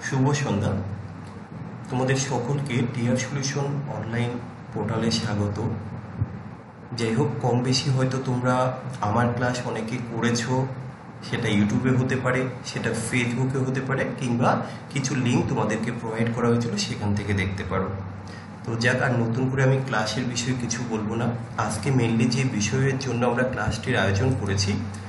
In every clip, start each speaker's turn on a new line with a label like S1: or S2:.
S1: শুভ সন্ধ্যা। তোমাদের সকলকে টিয়ার solution online পোর্টালে স্বাগত। যাই হোক, কম বেশি হয়তো তোমরা আমার ক্লাস অনেকে করেছো, সেটা ইউটিউবে হতে পারে, সেটা ফেসবুকে হতে পারে, কিংবা কিছু লিঙ্ক তোমাদেরকে প্রোভাইড করা হয়েছিল সেখান থেকে দেখতে পারো। তো যাক, আর নতুন করে আমি ক্লাসের বিষয়ে কিছু বলবো না। আজকে মেনলি যে বিষয়ের জন্য আমরা ক্লাসটির আয়োজন করেছি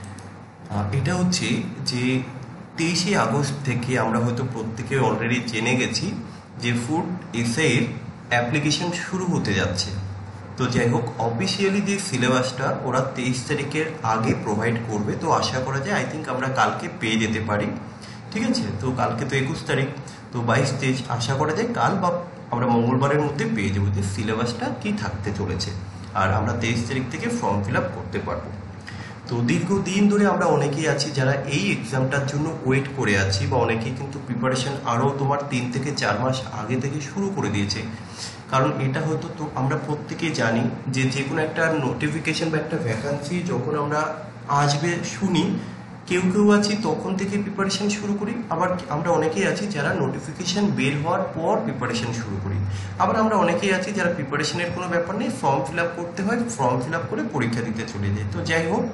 S1: এটা হচ্ছে যে 23শে আগস্ট থেকে আমরা হয়তো প্রত্যেকে অলরেডি জেনে গেছি যে ফুড এসএর অ্যাপ্লিকেশন শুরু হতে যাচ্ছে। তো যাই হোক, অফিসিয়ালি যে সিলেবাসটা ওরা 23 তারিখের আগে প্রোভাইড করবে। তো আশা করা যায় আই থিঙ্ক আমরা কালকে পেয়ে যেতে পারি। ঠিক আছে, তো কালকে তো 21 তারিখ, তো 22-23 আশা করা যায় কাল বা আমরা মঙ্গলবারের মধ্যে পেয়ে যাবো যে সিলেবাসটা কি থাকতে চলেছে, আর আমরা 23 তারিখ থেকে ফর্ম ফিল আপ করতে পারবো। তো দীর্ঘদিন ধরে আমরা অনেকেই আছি যারা এই এক্সামটার জন্য ওয়েট করে আছি, বা অনেকেই কিন্তু প্রিপারেশন আরও তোমার 3 থেকে 4 মাস আগে থেকে শুরু করে দিয়েছে। কারণ এটা হয়তো তো আমরা প্রত্যেকেই জানি যে যে কোনো একটা নোটিফিকেশন বা একটা ভ্যাকান্সি যখন আমরা আসবে শুনি, কেউ কেউ আছি তখন থেকে প্রিপারেশন শুরু করি, আবার আমরা অনেকেই আছি যারা নোটিফিকেশন বের হওয়ার পর প্রিপারেশন শুরু করি, আবার আমরা অনেকেই আছি যারা প্রিপারেশনের কোনো ব্যাপার নেই, ফর্ম ফিল আপ করতে হয়, ফর্ম ফিল আপ করে পরীক্ষা দিতে চলে যাই। তো যাই হোক,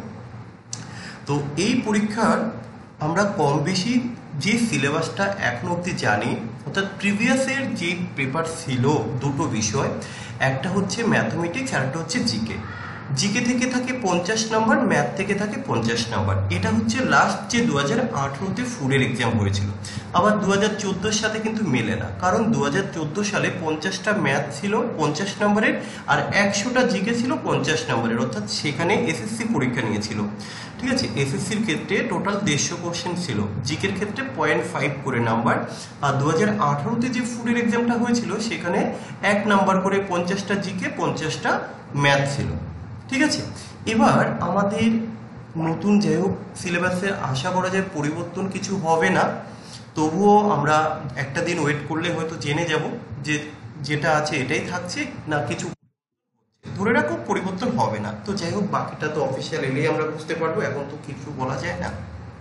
S1: তো এই পরীক্ষার আমরা কম বেশি যে সিলেবাসটা এখন অবধি জানি, অর্থাৎ প্রিভিয়াসের যে পেপার ছিল দুটো বিষয়, একটা হচ্ছে ম্যাথমেটিক্স আর একটা হচ্ছে জিকে। জিকে থেকে থাকে 50 নাম্বার, ম্যাথ থেকে থাকে 50 নাম্বার। এটা হচ্ছে লাস্ট যে 2018-তে ফুডের এক্সাম হয়েছিল। আবার 2014-র সাথে কিন্তু মেলে না, কারণ 2014 সালে 50টা ম্যাথ ছিল 50 নাম্বারের, আর 100টা জিকে ছিল 50 নাম্বারের, অর্থাৎ সেখানে এসএসসি পরীক্ষা নিয়েছিল। ঠিক আছে, এসএসসির ক্ষেত্রে টোটাল 150 কোশ্চেন ছিল, জিকের ক্ষেত্রে 0.5 করে নাম্বার। আর 2018-তে যে ফুডের এক্সামটা হয়েছিল সেখানে 1 নাম্বার করে 50টা জিকে 50টা ম্যাথ ছিল। ঠিক আছে, এবার আমাদের নতুন যাই হোক সিলেবাসে আশা করা যায় পরিবর্তন কিছু হবে না, তবুও আমরা একটা দিন ওয়েট করলে হয়তো জেনে যাব যে যেটা আছে এটাই থাকছে না কিছু ধরে রাখো পরিবর্তন হবে না। তো যাই হোক, বাকিটা তো অফিসিয়াল এলেই আমরা বুঝতে পারবো, এখন তো কিছু বলা যায় না।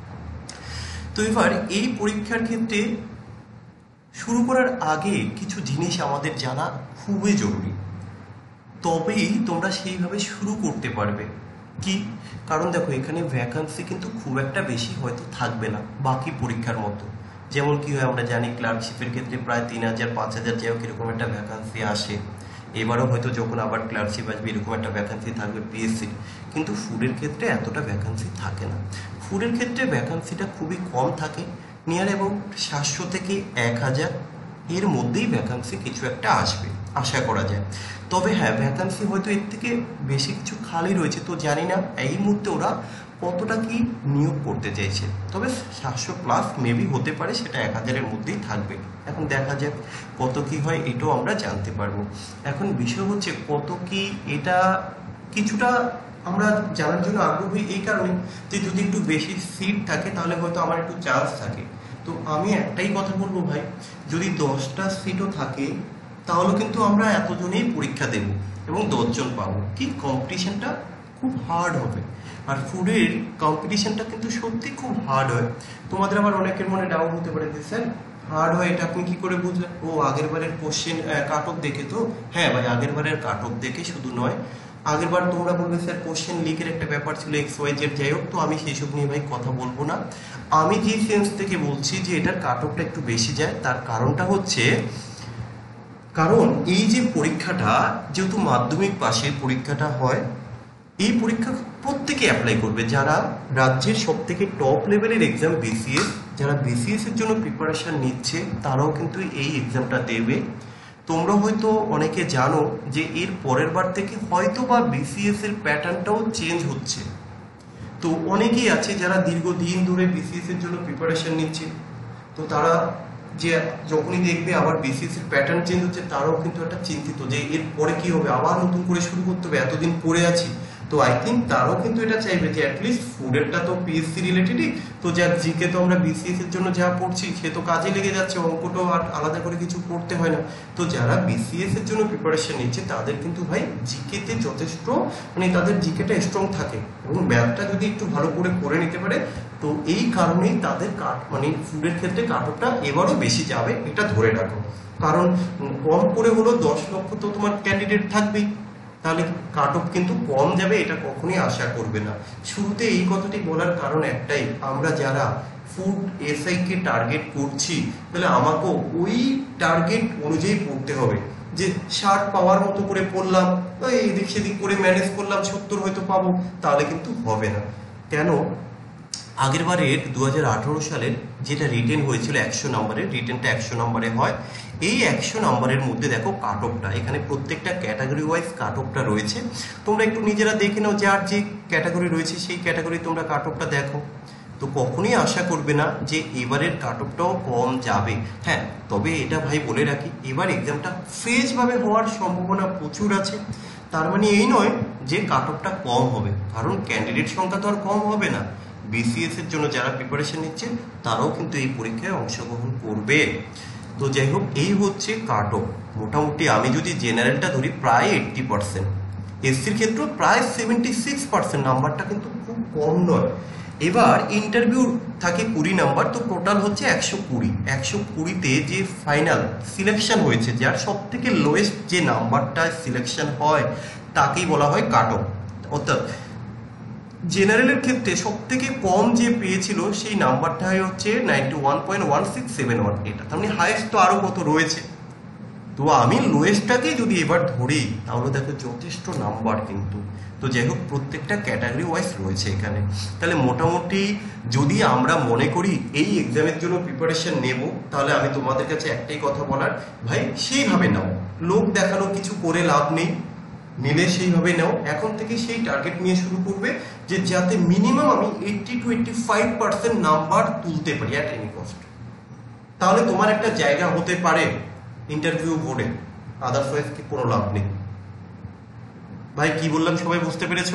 S1: তো এবার এই পরীক্ষার ক্ষেত্রে শুরু করার আগে কিছু জিনিস আমাদের জানা খুবই জরুরি, তবেই তোমরা সেইভাবে শুরু করতে পারবে। কি কারণ দেখো, এখানে ভ্যাকান্সি কিন্তু খুব একটা বেশি হয়তো থাকবে না বাকি পরীক্ষার মতো। যেমন কি হয় আমরা জানি, ক্লার্কশিপের ক্ষেত্রে প্রায় 3000-5000 যাই হোক এরকম একটা ভ্যাকান্সি আসে। এবারও হয়তো যখন আবার ক্লার্কশিপ আসবে এরকম একটা ভ্যাকান্সি থাকবে পিএসসির। কিন্তু ফুডের ক্ষেত্রে এতটা ভ্যাকান্সি থাকে না। ফুডের ক্ষেত্রে ভ্যাকান্সিটা খুবই কম থাকে, নিয়ার এবং 700 থেকে 1000 এর মধ্যেই ভ্যাকান্সি কিছু একটা আসবে আশা করা যায়। তবে হ্যাঁ, ভ্যাকান্সি হয়তো এর থেকে বেশি কিছু খালি রয়েছে, তো জানি না এই মুহূর্তে ওরা কতটা কি নিয়োগ করতে চাইছে। তবে 700+ মেবি হতে পারে, সেটা 1000-এর মধ্যেই থাকবে। এখন দেখা যাক কত কি হয়, এটাও আমরা জানতে পারবো। এখন বিষয় হচ্ছে কত কি, এটা কিছুটা আমরা জানার জন্য আগ্রহী এই কারণে যে যদি একটু বেশি সিট থাকে তাহলে হয়তো আমার একটু চান্স থাকে। তো আমি একটাই কথা বলবো ভাই, যদি 10টা সিটও থাকে তাহলে কিন্তু আমরা এতজনেই পরীক্ষা দেব এবং 10 জন পাবো। কি কম্পিটিশনটা খুব হার্ড হবে, আর ফুডের কম্পিটিশনটা কিন্তু সত্যি খুব হার্ড হয়। তোমাদের আবার অনেকের মনে ডাউট হতে পারে যে স্যার হার্ড হয় এটা আপনি কি করে বুঝলেন? ও আগের বারের কোশ্চেন কাট অফ দেখে। তো হ্যাঁ ভাই, আগের বারের কাট অফ দেখে শুধু নয়, আগের বার তোমরা বলবে স্যার কোশ্চেন লিকের একটা ব্যাপার ছিল XYZ, যাই হোক। তো আমি সেইসব নিয়ে ভাই কথা বলবো না। আমি যে সেন্স থেকে বলছি যে এটার কাট অফটা একটু বেশি যায়, তার কারণটা হচ্ছে কারণ এই যে পরীক্ষাটা যেহেতু মাধ্যমিক পাশের পরীক্ষাটা হয়, এই পরীক্ষা প্রত্যেকে অ্যাপ্লাই করবে যারা রাজ্যের সব থেকে টপ লেভেলের এক্সাম বিসিএস, যারা বিসিএস এর জন্য প্রিপারেশন নিচ্ছে তারাও কিন্তু এই এক্সামটা দেবে। তোমরা হয়তো অনেকে জানো যে এর পরের বার থেকে হয়তো বা বিসিএস এর প্যাটার্নটাও চেঞ্জ হচ্ছে। তো অনেকেই আছে যারা দীর্ঘদিন ধরে বিসিএস এর জন্য প্রিপারেশন নিচ্ছে, তো তারা যে যখনই দেখবে আবার বিসিএস এর প্যাটার্ন চেঞ্জ হচ্ছে তারাও কিন্তু একটা চিন্তিত যে এর পরে কি হবে, আবার নতুন করে শুরু করতে হবে, এতদিন পড়ে আছি। তো আই থিঙ্ক তারাও কিন্তু এটা চাইবে যে অ্যাটলিস্ট ফুডেরটা তো পিএসসি রিলেটেডই, তো যার জিকে তো আমরা বিসিএস এর জন্য যা পড়ছি সে তো কাজে লেগে যাচ্ছে, অঙ্কটাও আর আলাদা করে কিছু পড়তে হয় না। তো যারা বিসিএস এর জন্য প্রিপারেশন নিচ্ছে তাদের কিন্তু ভাই জিকেতে যথেষ্ট, মানে তাদের জিকেটা স্ট্রং থাকে, এবং ম্যাথটা যদি একটু ভালো করে নিতে পারে তো এই কারণেই তাদের মানে ফুডের ক্ষেত্রে কাট অফটা এবারও বেশি যাবে, এটা ধরে রাখো। কারণ কম করে হলো 10 লক্ষ তো তোমার ক্যান্ডিডেট থাকবেই, তাহলে কাট অফ কিন্তু কম যাবে এটা কখনোই আশা করবে না। শুরুতে এই কথাটি বলার কারণ একটাই, আমরা যারা ফুড এসআই কে টার্গেট করছি তাহলে আমাকেও ওই টার্গেট অনুযায়ী পড়তে হবে। যে 60 পাওয়ার মতো করে পড়লাম, এদিক সেদিক করে ম্যানেজ করলাম 70 হয়তো পাবো, তাহলে কিন্তু হবে না। কেন, আগের বারের 2018 সালের যেটা রিটেন হয়েছিল 100 নম্বরের, রিটেনটা 100 নম্বরে হয়। এই 100 নম্বরের মধ্যে দেখো কাট অফটা, এখানে প্রত্যেকটা ক্যাটাগরি ওয়াইজ কাট অফটা রয়েছে। তোমরা একটু নিজেরা দেখে নাও, যার যে ক্যাটাগরি রয়েছে সেই ক্যাটাগরি তোমরা কাট অফটা দেখো। তো কখনোই আশা করবে না যে এবারের কাট অফটাও কম যাবে। হ্যাঁ, তবে এটা ভাই বলে রাখি, এবার এক্সামটা ফ্রেশভাবে হওয়ার সম্ভাবনা প্রচুর আছে। তার মানে এই নয় যে কাট অফটা কম হবে, কারণ ক্যান্ডিডেট সংখ্যা তো আর কম হবে না। বিসিএস এর জন্য যারা প্রিপারেশন নিচ্ছে তারাও কিন্তু এই পরীক্ষায় অংশগ্রহণ করবে। তো যাই হোক, এই হচ্ছে কাট অফ। মোটামুটি আমি যদি জেনারেলটা ধরি প্রায় 80%, এসসির ক্ষেত্রেও প্রায় 76%, নাম্বারটা কিন্তু খুব কম নয়। এবার ইন্টারভিউ থাকে 20 নাম্বার, তো টোটাল হচ্ছে 120। 120তে যে ফাইনাল সিলেকশন হয়েছে, যার সব থেকে লোয়েস্ট যে নাম্বারটা সিলেকশন হয় তাকেই বলা হয় কাট অফ। অর্থাৎ জেনারেলের ক্ষেত্রে সব থেকে কম যে পেয়েছিল সেই নাম্বারটাই হচ্ছে 91.1671। এটা তার মানে হাইয়েস্ট তো আরো কত রয়েছে। তো আমি লোয়েস্টটাকে যদি এবার ধরি তাহলে দেখো যথেষ্ট নাম্বার কিন্তু। তো যাই হোক, প্রত্যেকটা ক্যাটাগরি ওয়াইজ রয়েছে এখানে। তাহলে মোটামুটি যদি আমরা মনে করি এই এক্সামের জন্য প্রিপারেশন নেব, তাহলে আমি তোমাদের কাছে একটাই কথা বলার, ভাই সেইভাবে নাও, লোক দেখানো কিছু করে লাভ নেই, নিলে সেইভাবে নাও। এখন থেকে সেই টার্গেট নিয়ে শুরু করবে যে যাতে মিনিমাম আমি 80 to 85% নাম্বার তুলতে পারি অ্যাট এনি কস্ট। তাহলে তোমার একটা জায়গা হতে পারে ইন্টারভিউ বোর্ডে, আদারওয়াইজ কি কোনো লাভ নেই। ভাই কি বললাম সবাই বুঝতে পেরেছো?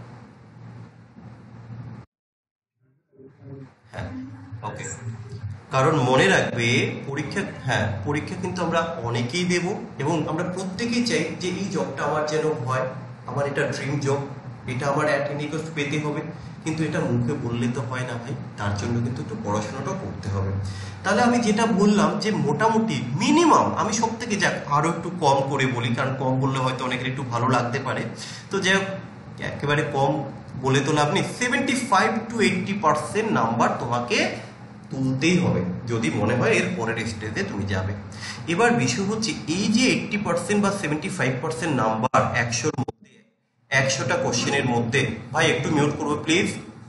S1: হ্যাঁ, ওকে। কারণ মনে রাখবে পরীক্ষা কিন্তু আমরা অনেকেই দেব, এবং আমরা প্রত্যেকেই চাই যে এই জবটা আমার যেন হয়, আমার এটা ড্রিম জব, এটা আমার অ্যাট এনি কস্ট পেতে হবে। কিন্তু এটা মুখে বললে তো হয় না ভাই, তার জন্য কিন্তু একটু পড়াশোনাটা করতে হবে। তাহলে আমি যেটা বললাম যে মোটামুটি মিনিমাম, আমি সব থেকে যাক আরো একটু কম করে বলি, কারণ কম বললে হয়তো অনেকের একটু ভালো লাগতে পারে। তো যাই হোক, একেবারে কম বলে তো লাভ নেই, 75 to 80% নাম্বার তোমাকে তুলতেই হবে যদি মনে হয় এর পরের স্টেজে তুমি যাবে। এবার বিষয় হচ্ছে এই যে 80% বা 75% নাম্বার 100-র মধ্যে, 100টা কোশ্চেনের মধ্যে, ভাই একটু মিউট করবো প্লিজ।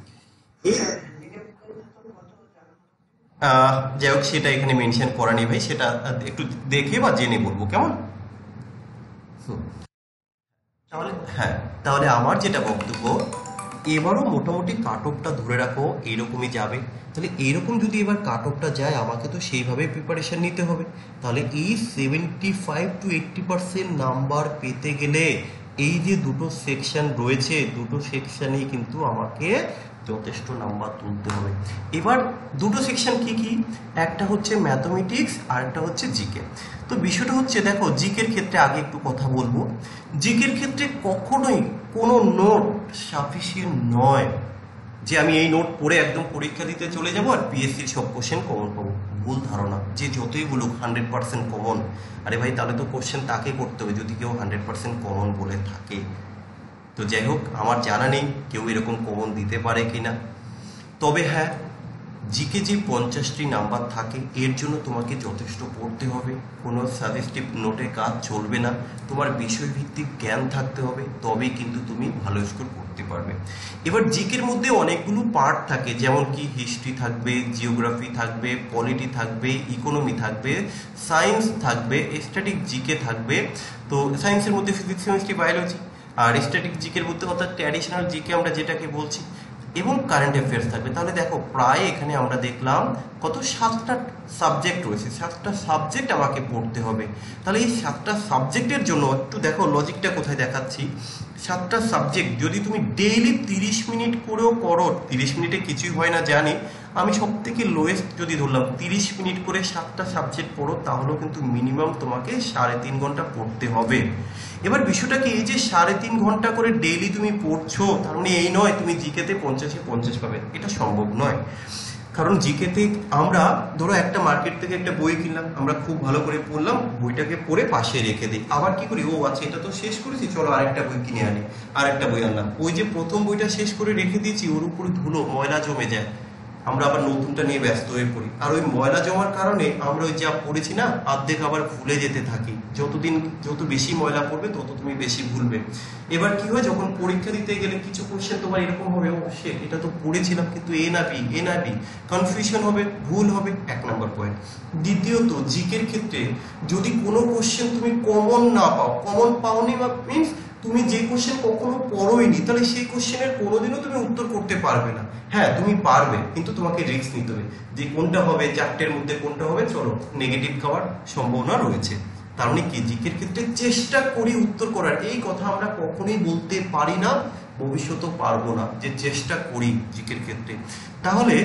S1: যাই হোক, সেটা এখানে মেনশন করা নেই ভাই, সেটা একটু দেখে বা জেনে বলবো, কেমন? তাহলে হ্যাঁ, তাহলে আমার যেটা বক্তব্য, এবারও মোটামুটি কাট অফটা ধরে রাখো এইরকমই যাবে। তাহলে এইরকম যদি এবার কাট অফটা যায়, আমাকে তো সেইভাবে প্রিপারেশন নিতে হবে। তাহলে এই 75 to 80% নাম্বার পেতে গেলে এই যে দুটো সেকশন রয়েছে, দুটো সেকশনেই কিন্তু আমাকে যথেষ্ট নাম্বার তুলতে হবে। এবার দুটো সেকশন কি কি, একটা হচ্ছে ম্যাথমেটিক্স আর একটা হচ্ছে জিকে। তো বিষয়টা হচ্ছে, দেখো জিকের ক্ষেত্রে আগে একটু কথা বলবো। জিকের ক্ষেত্রে কখনোই কোনো নোট সাফিসিয়েন্ট নয় যে আমি এই নোট পড়ে একদম পরীক্ষা দিতে চলে যাবো আর পিএসসির সব কোশ্চেন কমন পাবো। ভুল ধারণা, যে যতই বলুক 100% কমন, আরে ভাই তাহলে তো কোশ্চেন তাকে করতে হবে যদি কেউ 100% কমন বলে থাকে। তো যাই হোক, আমার জানা নেই কেউ এরকম কমন দিতে পারে কিনা। তবে হ্যাঁ, জিকে যে 50টি নাম্বার থাকে এর জন্য তোমাকে যথেষ্ট পড়তে হবে, কোনো সাজেস্টিভ নোটে কাজ চলবে না, তোমার বিষয়ভিত্তিক জ্ঞান থাকতে হবে, তবেই কিন্তু তুমি ভালো স্কোর করতে পারবে। এবার জিকের মধ্যে অনেকগুলো পার্ট থাকে, যেমন কি হিস্ট্রি থাকবে, জিওগ্রাফি থাকবে, পলিটি থাকবে, ইকোনমি থাকবে, সায়েন্স থাকবে, স্ট্যাটিক জিকে থাকবে। তো সায়েন্সের মধ্যে ফিজিক্স, কেমিস্ট্রি, বায়োলজি, আর স্ট্যাটিক জিকের মধ্যে অর্থাৎ ট্র্যাডিশনাল জিকে আমরা যেটাকে বলছি, এবং কারেন্ট অ্যাফেয়ার্স থাকবে। তাহলে দেখো প্রায় এখানে আমরা দেখলাম কত 7টা সাবজেক্ট রয়েছে, 7টা সাবজেক্ট আমাকে পড়তে হবে। তাহলে এই 7টা সাবজেক্টের জন্য একটু দেখো লজিকটা কোথায় দেখাচ্ছি। 7টা সাবজেক্ট যদি তুমি ডেইলি 30 মিনিট করেও করো, 30 মিনিটে কিছুই হয় না জানি, আমি সব থেকে লোয়েস্ট যদি ধরলাম 30 মিনিট করে 7টা সাবজেক্ট পড়ো, তাহলেও কিন্তু মিনিমাম তোমাকে 3.5 ঘন্টা পড়তে হবে। এবার বিষয়টা কি, এই যে 3.5 ঘন্টা করে ডেইলি তুমি পড়ছো, তার মানে এই নয় তুমি জিকেতে 50-এ 50 পাবে, এটা সম্ভব নয়। কারণ জিকেতে আমরা ধরো একটা মার্কেট থেকে একটা বই কিনলাম, আমরা খুব ভালো করে পড়লাম, বইটাকে পড়ে পাশে রেখে দিই, আবার কি করি, ও আচ্ছা এটা তো শেষ করেছি, চলো আরেকটা বই কিনে আনি, আরেকটা বই আনলাম, ওই যে প্রথম বইটা শেষ করে রেখে দিয়েছি ওর উপরে ধুলো ময়লা জমে যায়, আমরা আবার নতুনটা নিয়ে ব্যস্ত হয়ে পড়ি। আর ওই ময়লা জমার কারণে আমরা ওই যা পড়েছি না অর্ধেক আবার ভুলে যেতে থাকি, যত বেশি ময়লা পড়বে তত তুমি বেশি ভুলবে। এবার কি হয়, যখন পরীক্ষা দিতে গেলে কিছু কোশ্চেন তোমার এরকম হবে, ও শিট এটা তো পড়েছিলাম কিন্তু এ না বি, কনফিউশন হবে, ভুল হবে, 1 নম্বর পয়েন্ট। দ্বিতীয়ত জিকের ক্ষেত্রে যদি কোনো কোশ্চেন তুমি কমন না পাও, কমন পাওনি মিনস তুমি যে কোশ্চেন কখনো পড়োইনি, তাহলে সেই কোশ্চেনের কোনোদিনও তুমি উত্তর করতে পারবে না। হ্যাঁ তুমি পারবে, কিন্তু তোমাকে রিস্ক নিতে হবে যে কোনটা হবে, 4টের মধ্যে কোনটা হবে, চলো নেগেটিভ খাওয়ার সম্ভাবনা রয়েছে। তার মানে কি, জিকের ক্ষেত্রে চেষ্টা করি উত্তর করার, এই কথা আমরা কখনোই বলতে পারি না, ভবিষ্যতেও পারবো না যে চেষ্টা করি জিকের ক্ষেত্রে। তাহলে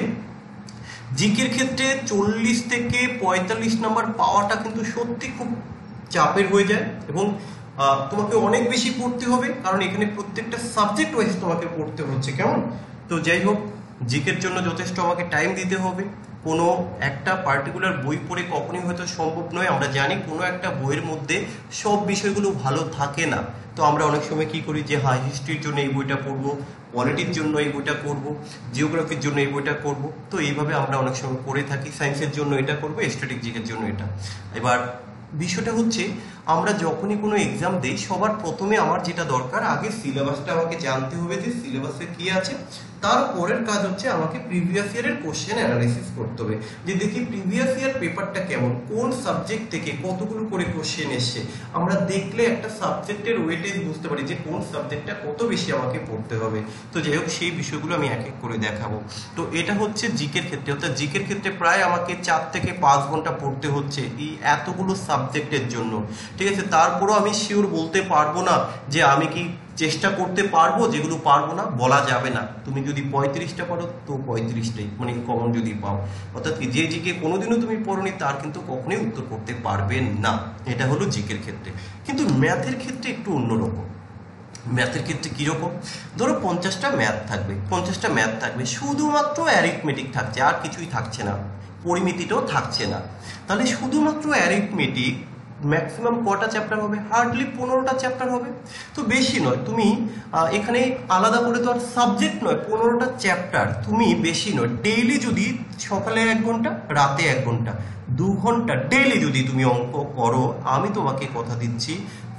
S1: জিকের ক্ষেত্রে 40 থেকে 45 নাম্বার পাওয়াটা কিন্তু সত্যি খুব চাপের হয়ে যায়, এবং তোমাকে অনেক বেশি পড়তে হবে, কারণ এখানে প্রত্যেকটা সাবজেক্ট ওয়াইজ তোমাকে পড়তে হচ্ছে, কেমন। তো যাই হোক, জিকের জন্য যথেষ্ট আমাকে টাইম দিতে হবে। কোনো একটা পার্টিকুলার বই পড়ে কখনোই হয়তো সম্ভব নয়, আমরা জানি কোনো একটা বইয়ের মধ্যে সব বিষয়গুলো ভালো থাকে না। তো আমরা অনেক সময় কি করি যে হ্যাঁ হিস্ট্রির জন্য এই বইটা পড়বো, পলিটির জন্য এই বইটা করবো, জিওগ্রাফির জন্য এই বইটা করবো, তো এইভাবে আমরা অনেক সময় করে থাকি, সায়েন্সের জন্য এটা করবো, স্ট্র্যাটেজিকের জন্য এটা। এবার বিষয়টা হচ্ছে, আমরা যখনই কোনো এক্সাম দিই সবার প্রথমে আমার যেটা দরকার, আগে সিলেবাসটা আমাকে জানতে হবে যে সিলেবাসে কি আছে, তারপরের কাজ হচ্ছে আমাকে প্রিভিয়াস ইয়ারের কোশ্চেন অ্যানালাইসিস করতে হবে, যে দেখি প্রিভিয়াস ইয়ার পেপারটা কেমন, কোন সাবজেক্ট থেকে কতগুলো করে কোশ্চেন এসছে। আমরা দেখলে একটা সাবজেক্টের ওয়েটেজ বুঝতে পারি যে কোন সাবজেক্টটা কত বেশি আমাকে পড়তে হবে। তো যাই হোক, সেই বিষয়গুলো আমি এক এক করে দেখাবো। তো এটা হচ্ছে জিকের ক্ষেত্রে, অর্থাৎ জিকের ক্ষেত্রে প্রায় আমাকে 4 থেকে 5 ঘন্টা পড়তে হচ্ছে এই এতগুলো সাবজেক্টের জন্য, ঠিক আছে। তারপরও আমি শিওর বলতে পারবো না যে আমি কি চেষ্টা করতে পারবো, যেগুলো পারবো না বলা যাবে না। তুমি যদি 35টা পারো তো 35টাই, মানে কমন যদি পাও, অর্থাৎ কি যে জিকে কোনোদিনও তুমি পড়োনি তার কিন্তু কখনোই উত্তর করতে পারবেন না। এটা হলো জিকের ক্ষেত্রে। কিন্তু ম্যাথের ক্ষেত্রে একটু অন্যরকম। ম্যাথের ক্ষেত্রে কিরকম, ধরো 50টা ম্যাথ থাকবে, 50টা ম্যাথ থাকবে, শুধুমাত্র অ্যারিথমেটিক থাকছে, আর কিছুই থাকছে না, পরিমিতিটাও থাকছে না। তাহলে শুধুমাত্র অ্যারিথমেটিক ম্যাক্সিমাম কটা চ্যাপ্টার হবে, হার্ডলি 15টা চ্যাপ্টার হবে। তো বেশি নয়, তুমি এখানে আলাদা করে তো আর সাবজেক্ট নয়, 15টা চ্যাপ্টার, তুমি বেশি নয়, ডেইলি যদি সকালে 1 ঘন্টা, রাতে 1 ঘন্টা, 2 ঘন্টা ডেইলি যদি তুমি অঙ্ক করো, আমি তোমাকে কথা দিচ্ছি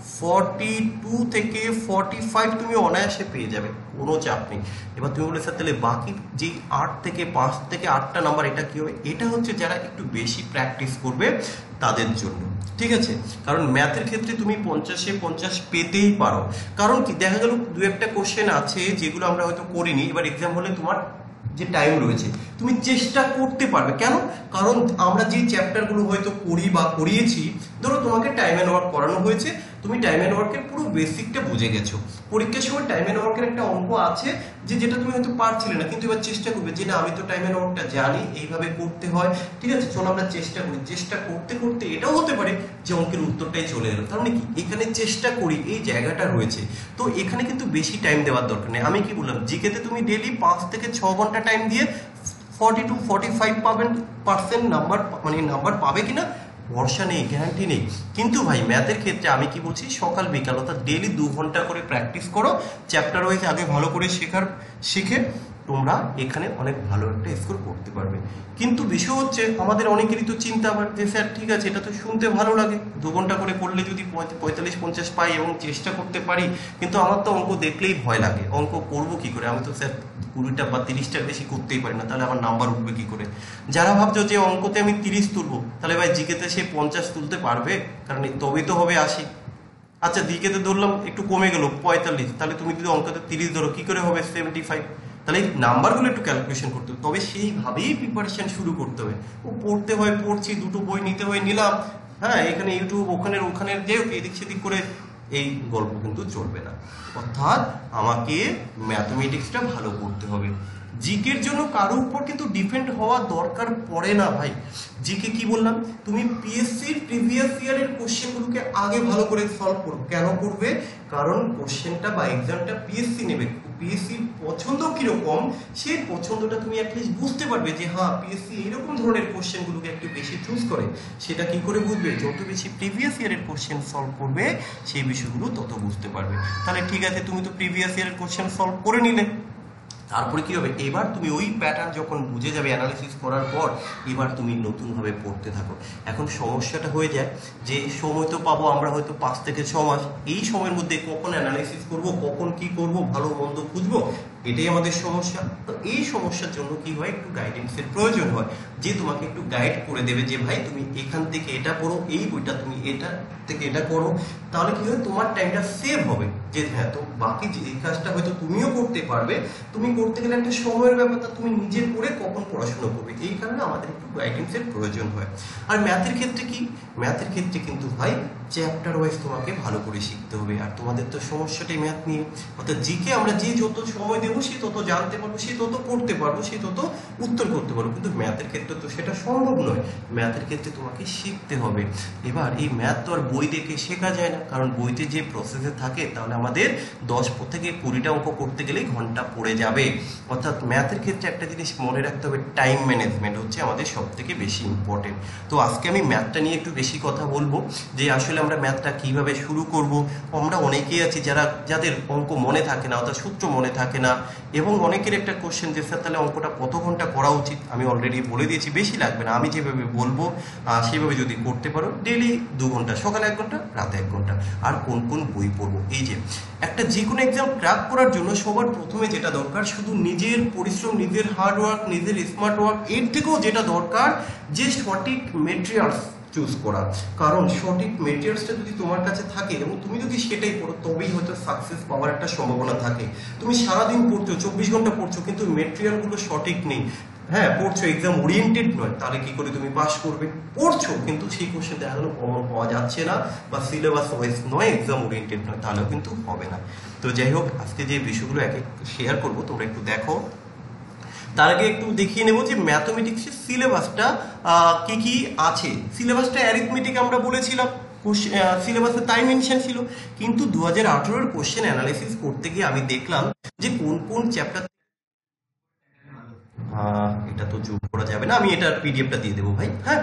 S1: 42 থেকে 45 তুমি অনায়াসে পেয়ে যাবে, কোনো চাপ নেই। এবার তুমি বলে স্যার তাহলে বাকি যে 8 থেকে 5 থেকে 8টা নাম্বার এটা কি হবে, এটা হচ্ছে যারা একটু বেশি প্র্যাকটিস করবে তাদের জন্য, ঠিক আছে। কারণ ম্যাথের ক্ষেত্রে তুমি 50-এ 50 পেতেই পারো, কারণ কি দেখা গেল 2-একটা কোশ্চেন আছে যেগুলো আমরা হয়তো করিনি, এবার এক্সাম হলে তোমার যে টাইম রয়েছে তুমি চেষ্টা করতে পারবে। কেন, কারণ আমরা যে চ্যাপ্টারগুলো হয়তো করি বা করিয়েছি, ধরো তোমাকে টাইম অ্যান্ড ওয়ার্ক করানো হয়েছে, তুমি টাইম অ্যান্ড ওয়ার্কের পুরো বেসিকটা বুঝে গেছো, পরীক্ষার সময় টাইম অ্যান্ড ওয়ার্কের একটা অঙ্ক আছে যেটা তুমি হয়তো পারছিলে না, কিন্তু এবার চেষ্টা করবে যে না আমি তো টাইম অ্যান্ড ওয়ার্কটা জানি, এইভাবে করতে হয়, ঠিক আছে চলো আমরা চেষ্টা করি। চেষ্টা করতে করতে এটাও হতে পারে যে অঙ্কের উত্তরটাই চলে এলো, তার মানে কি এখানে চেষ্টা করি এই জায়গাটা রয়েছে। তো এখানে কিন্তু বেশি টাইম দেওয়ার দরকার নেই। আমি কি বললাম, জিকেতে তুমি ডেইলি 5 থেকে 6 ঘন্টা টাইম দিয়ে 40-45% নাম্বার পাবে কিনা ভরসা নেই, গ্যারান্টি নেই। কিন্তু ভাই ম্যাথের ক্ষেত্রে আমি কি বলছি, সকাল বিকাল অর্থাৎ ডেইলি 2 ঘন্টা করে প্র্যাকটিস করো, চ্যাপ্টার ওয়াইজ আগে ভালো করে শিখে তোমরা এখানে অনেক ভালো একটা স্কোর করতে পারবে। কিন্তু বিষয় হচ্ছে আমাদের অনেকেরই তো চিন্তা আবার যে স্যার ঠিক আছে এটা তো শুনতে ভালো লাগে, 2 ঘন্টা করে পড়লে যদি 45-50 পাই এবং চেষ্টা করতে পারি, কিন্তু আমার তো অঙ্ক দেখলেই ভয় লাগে, অঙ্ক করবো কি করে, আমি তো স্যার 20টা বা 30টার বেশি করতেই পারি না, তাহলে আমার নাম্বার উঠবে কি করে। যারা ভাবছো যে অঙ্কতে আমি 30 তুলবো, তাহলে ভাই জিকেতে সে 50 তুলতে পারবে, কারণ তবেই তো হবে 80। আচ্ছা জিকেতে ধরলাম একটু কমে গেল 45, তাহলে তুমি যদি অঙ্কতে 30 ধরো কি করে হবে 75, তাহলে নাম্বারগুলো একটু ক্যালকুলেশন করতে হবে, তবে সেইভাবেই প্রিপারেশন শুরু করতে হবে। ও পড়তে হয় পড়ছি, দুটো বই নিতে হয় নিলাম, হ্যাঁ এখানে ইউটিউব ওখানে যাই হোক এদিক সেদিক করে এই গল্প কিন্তু চলবে না। অর্থাৎ আমাকে ম্যাথমেটিক্সটা ভালো করতে হবে। জিকের জন্য কারো উপর কিন্তু ডিপেন্ড হওয়া দরকার পড়ে না ভাই। জিকে কি বললাম, তুমি পিএসসির প্রিভিয়াস ইয়ারের কোশ্চেনগুলোকে আগে ভালো করে সলভ করো। কেন করবে? কারণ কোশ্চেনটা বা এক্সামটা পিএসসি নেবে, পিএসসির পছন্দ কিরকম সেই পছন্দটা তুমি অ্যাটলিস্ট বুঝতে পারবে যে হ্যাঁ পিএসসি এইরকম ধরনের কোশ্চেনগুলোকে একটু বেশি চুজ করে। সেটা কি করে বুঝবে? যত বেশি প্রিভিয়াস ইয়ারের কোশ্চেন সলভ করবে সেই বিষয়গুলো তত বুঝতে পারবে। তাহলে ঠিক আছে, তুমি তো প্রিভিয়াস ইয়ারের কোশ্চেন সলভ করে নিলে, তারপরে কি হবে, এবার তুমি ওই প্যাটার্ন যখন বুঝে যাবে অ্যানালিসিস করার পর, এবার তুমি নতুনভাবে পড়তে থাকো। এখন সমস্যাটা হয়ে যায় যে সময় তো পাবো আমরা হয়তো 5 থেকে 6 মাস, এই সময়ের মধ্যে কখন অ্যানালিসিস করব, কখন কি করব, ভালো মন্দ খুঁজবো, এটাই আমাদের সমস্যা। তো এই সমস্যার জন্য কি হয়, একটু গাইডেন্সের প্রয়োজন হয়, যে তোমাকে একটু গাইড করে দেবে যে ভাই তুমি এখান থেকে এটা পড়ো, এই বইটা তুমি এটা থেকে এটা করো। তাহলে কি হয়, তোমার টাইমটা সেভ হবে। যে হ্যাঁ, তো বাকি যে এই কাজটা হয়তো তুমিও করতে পারবে, তুমি করতে গেলে একটা সময়ের ব্যাপারটা তুমি নিজে করে কখন পড়াশোনা করবে, এই কারণে আমাদের একটু গাইডেন্সের প্রয়োজন হয়। আর ম্যাথের ক্ষেত্রে কি, ম্যাথের ক্ষেত্রে কিন্তু ভাই চ্যাপ্টার ওয়াইজ তোমাকে ভালো করে শিখতে হবে। আর তোমাদের তো সমস্যাটাই ম্যাথ নিয়ে, অর্থাৎ জিকে আমরা যে যত সময় দেবো সে তত জানতে পারবো, সে তত পড়তে পারবো, সে তত উত্তর করতে পারবো, কিন্তু ম্যাথের ক্ষেত্রে তো সেটা সম্ভব নয়। ম্যাথের ক্ষেত্রে তোমাকে শিখতে হবে। এবার এই ম্যাথ তো আর বই দেখে শেখা যায় না, কারণ বইতে যে প্রসেসে থাকে তাহলে আমাদের 10 থেকে 20টা অঙ্ক করতে গেলেই ঘন্টা পড়ে যাবে। অর্থাৎ ম্যাথের ক্ষেত্রে একটা জিনিস মনে রাখতে হবে, টাইম ম্যানেজমেন্ট হচ্ছে আমাদের সব থেকে বেশি ইম্পর্টেন্ট। তো আজকে আমি ম্যাথটা নিয়ে একটু বেশি কথা বলবো, যে আসলে আমরা ম্যাথটা কিভাবে শুরু করব। আমরা অনেকেই আছি যাদের অঙ্ক মনে থাকে না, অর্থাৎ সূত্র মনে থাকে না, এবং অনেকের একটা কোশ্চেন যে স্যার তাহলে অঙ্কটা কত ঘন্টা করা উচিত। আমি অলরেডি বলে দিয়েছি, বেশি লাগবে না, আমি যেভাবে বলবো সেভাবে যদি করতে পারো, ডেইলি 2 ঘন্টা, সকালে 1 ঘন্টা, রাতে 1 ঘন্টা। আর কোন কোন বই পড়বো, এই যে একটা যে কোনো এক্সাম ক্র্যাক করার জন্য সবার প্রথমে যেটা দরকার, শুধু নিজের পরিশ্রম, নিজের হার্ডওয়ার্ক, নিজের স্মার্ট ওয়ার্ক, এর থেকেও যেটা দরকার যে সঠিক মেটেরিয়ালস চুজ করা। কারণ সঠিক মেটেরিয়ালসটা যদি তোমার কাছে থাকে এবং তুমি যদি সেটাই পড়ো, তবেই হয়তো সাকসেস পাওয়ার একটা সম্ভাবনা থাকে। তুমি সারাদিন পড়ছো, 24 ঘন্টা পড়ছো, কিন্তু মেটেরিয়ালগুলো সঠিক নেই, হ্যাঁ পড়ছো, এক্সাম ওরিয়েন্টেড নয়, তাহলে কি করে তুমি পাস করবে? পড়ছো কিন্তু সেই কোশ্চেন দেখা গেলো কমন পাওয়া যাচ্ছে না, বা সিলেবাস ওয়াইজ নয়, এক্সাম ওরিয়েন্টেড নয়, তাহলেও কিন্তু হবে না। তো যাই হোক, আজকে যে বিষয়গুলো এক এক শেয়ার করবো, তোমরা একটু দেখো। তার আগে একটু দেখিয়ে নেব যে ম্যাথমেটিক্সের সিলেবাসটা কি কি আছে। সিলেবাসটা অ্যারিথমেটিক আমরা বলেছিলাম, সিলেবাসে তাই মেনশন ছিল, কিন্তু 2018-এর কোশ্চেন অ্যানালাইসিস করতে গিয়ে আমি দেখলাম যে কোন কোন চ্যাপ্টার, এটা তো জুম করা যাবে না, আমি এটার পিডিএফটা দিয়ে দেবো ভাই। হ্যাঁ,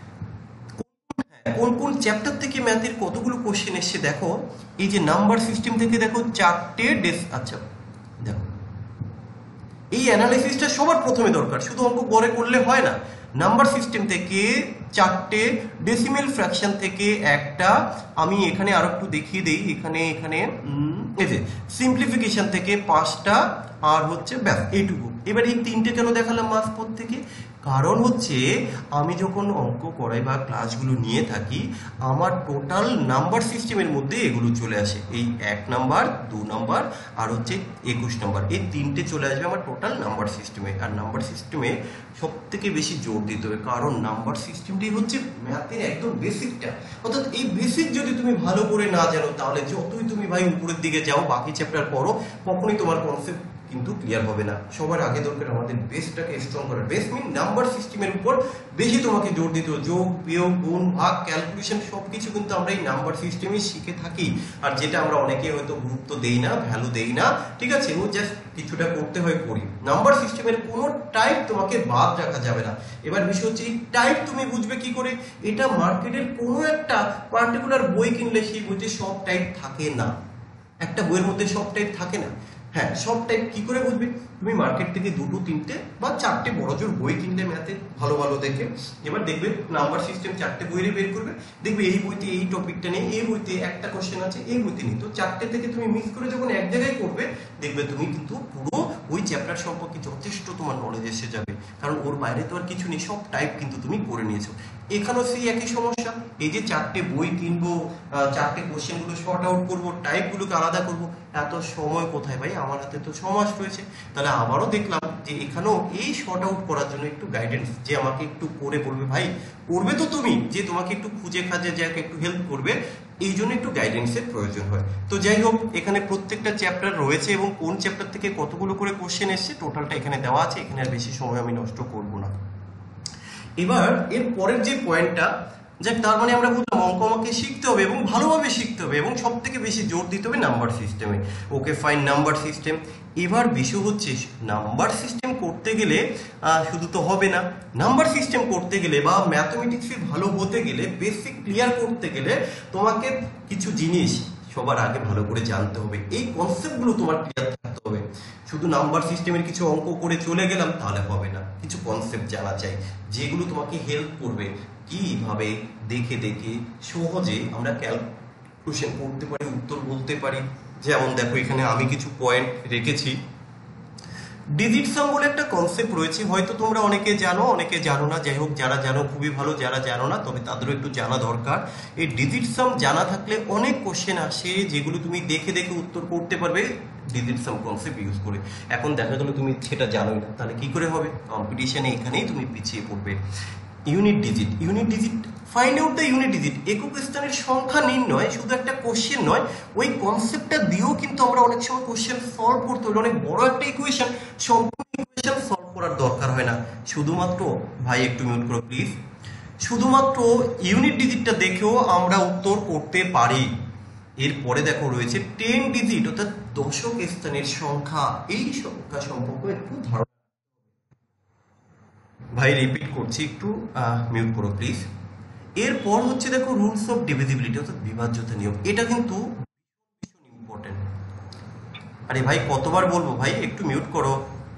S1: কোন কোন চ্যাপ্টার থেকে ম্যাথের কতগুলো কোশ্চেন এসছে দেখো। এই যে নাম্বার সিস্টেম থেকে দেখো 4টে আচ্ছা দেখো, এই অ্যানালাইসিসটা সবার প্রথমে দরকার, শুধু অঙ্ক পরে করলে হয় না। নাম্বার সিস্টেম থেকে 4টে, ডেসিমেল ফ্র্যাকশন থেকে একটা, আমি এখানে আরো একটু দেখিয়ে দিই, এখানে এই যে সিম্পলিফিকেশন থেকে 5টা, আর হচ্ছে ব্যাস এইটুকু। এবার এই 3টে কেন দেখালাম মাঝপথ থেকে? কারণ হচ্ছে আমি যখন অঙ্ক করাই বা ক্লাসগুলো নিয়ে থাকি, আমার টোটাল নাম্বার সিস্টেমের মধ্যে এগুলো চলে আসে। এই 1 নাম্বার, 2 নাম্বার, আর হচ্ছে 21 নাম্বার, এই 3টে চলে আসবে আমার টোটাল নাম্বার সিস্টেমে। আর নাম্বার সিস্টেমে সব থেকে বেশি জোর দিতে হবে, কারণ নাম্বার সিস্টেমটাই হচ্ছে ম্যাথের একদম বেসিকটা। অর্থাৎ এই বেসিক যদি তুমি ভালো করে না জানো, তাহলে যতই তুমি ভাই উপরের দিকে যাও, বাকি চ্যাপ্টার পড়ো, কখনোই তোমার কনসেপ্ট কিন্তু ক্লিয়ার হবে না। সবার আগে দরকার আমাদের বেসটাকে স্ট্রং করার। বেস মিন নাম্বার সিস্টেমের উপর বেশি তোমাকে জোর দিতে হবে। যোগ, বিয়োগ, গুণ, ভাগ, ক্যালকুলেশন সবকিছু কিন্তু আমরা এই নাম্বার সিস্টেমে শিখে থাকি। আর যেটা আমরা অনেকে হয়তো গুরুত্ব দেই না, ভ্যালু দেই না, ঠিক আছে, ও জাস্ট কিছুটা করতে হয় করি। নাম্বার সিস্টেমের কোনো টাইপ তোমাকে বাদ রাখা যাবে না। এবার বিষয় হচ্ছে এই টাইপ তুমি বুঝবে কি করে? এটা মার্কেটের কোনো একটা পার্টিকুলার বই কিনলে সেই বইতে সব টাইপ থাকে না, একটা বইয়ের মধ্যে সব টাইপ থাকে না। হ্যাঁ, সব টাইপ কি করে বুঝবে? তুমি মার্কেট থেকে 2, 3 বা 4টে বড় জোর বই কিনলে ম্যাথে ভালো ভালো দেখে, এবার দেখবে নাম্বার সিস্টেম 4টে বইয়ে বের করবে, দেখবে এই বইতে এই টপিকটা নেই, এই বইতে একটা কোশ্চেন আছে, এই বইতে নেই। তো 4টে থেকে তুমি মিস করে যখন এক জায়গায় করবে, দেখবে তুমি কিন্তু পুরো ওই চ্যাপ্টার সম্পর্কে যথেষ্ট তোমার নলেজ এসে যাবে, কারণ ওর বাইরে তো আর কিছু নেই, সব টাইপ কিন্তু তুমি করে নিয়েছো। এখানেও সেই একই সমস্যা, এই যে 4টে বই কিনবো, 4টে কোশ্চেনগুলো শর্ট আউট করবো, টাইপগুলোকে আলাদা করবো, এত সময় কোথায় ভাই, আমার হাতে তো সমাস রয়েছে। তাহলে আবারও দেখলাম যে এখানেও এই শর্ট আউট করার জন্য একটু গাইডেন্স, যে আমাকে একটু করে বলবে ভাই করবে তো তুমি, যে তোমাকে একটু খুঁজে খাজে যে একটু হেল্প করবে, এই জন্য একটু গাইডেন্সের প্রয়োজন হয়। তো যাই হোক, এখানে প্রত্যেকটা চ্যাপ্টার রয়েছে এবং কোন চ্যাপ্টার থেকে কতগুলো করে কোশ্চেন এসছে টোটালটা এখানে দেওয়া আছে, এখানে আর বেশি সময় আমি নষ্ট করব না। এবার এর পরের যে পয়েন্টটা, যাক তার মানে আমরা বুঝলাম অঙ্ক আমাকে শিখতে হবে এবং ভালোভাবে শিখতে হবে এবং সব থেকে বেশি জোর দিতে হবে নাম্বার সিস্টেমে। Okay fine, number system. এবার বিষয় হচ্ছে নাম্বার সিস্টেম করতে গেলে শুধু তো হবে না, নাম্বার সিস্টেম করতে গেলে বা ম্যাথমেটিক্সে ভালো হতে গেলে, বেসিক ক্লিয়ার করতে গেলে তোমাকে কিছু জিনিস সবার আগে ভালো করে জানতে হবে, এই কনসেপ্টগুলো তোমার ক্লিয়ার থাকতে হবে। শুধু নাম্বার সিস্টেমের কিছু অঙ্ক করে চলে গেলাম তাহলে হবে না, কিছু কনসেপ্ট জানা চাই যেগুলো তোমাকে হেল্প করবে কিভাবে দেখে দেখে সহজে আমরা ক্যালকুলেশন করতে পারি, উত্তর বলতে পারি। যেমন দেখো এখানে আমি কিছু পয়েন্ট রেখেছি। ডিজিট সাম বলে একটা কনসেপ্ট রয়েছে, হয়তো তোমরা অনেকে জানো অনেকে জানো না, যাই হোক যারা জানো খুবই ভালো, যারা জানো না তবে তাদেরও একটু জানা দরকার। এই ডিজিট সাম জানা থাকলে অনেক কোশ্চেন আসে যেগুলো তুমি দেখে দেখে উত্তর করতে পারবে ডিজিট সাম কনসেপ্ট ইউজ করে। এখন দেখা গেলো তুমি সেটা জানোই না, তাহলে কি করে হবে? কম্পিটিশনে এখানেই তুমি পিছিয়ে পড়বে। Unit digit, unit digit, find out the unit digit, একক স্থানের সংখ্যা নির্ণয় শুধু একটা কোশ্চেন নয়, ওই কনসেপ্টটা দিয়েও কিন্তু আমরা অনেক সময় কোশ্চেন সলভ করতে হলে অনেক বড় একটা ইকুয়েশন, সম্পূর্ণ ইকুয়েশন সলভ করার দরকার হয় না, শুধুমাত্র ভাই একটু মিউট করো প্লিজ, শুধুমাত্র ইউনিট ডিজিটটা দেখেও আমরা উত্তর করতে পারি। এরপরে দেখো রয়েছে 10 ডিজিট অর্থাৎ দশক স্থানের সংখ্যা, এই সংখ্যা সম্পর্কে একটু ধারণা। ভাই রিপিট করছি, একটু মিউট করো প্লিজ। এরপর হচ্ছে দেখো রুলস অফ ডিভিজিবিলিটি অর্থাৎ বিভাজ্যতা নিয়ম, এটা কিন্তু ভীষণ ইম্পর্টেন্ট। আরে ভাই কতবার বলবো ভাই, একটু মিউট করো।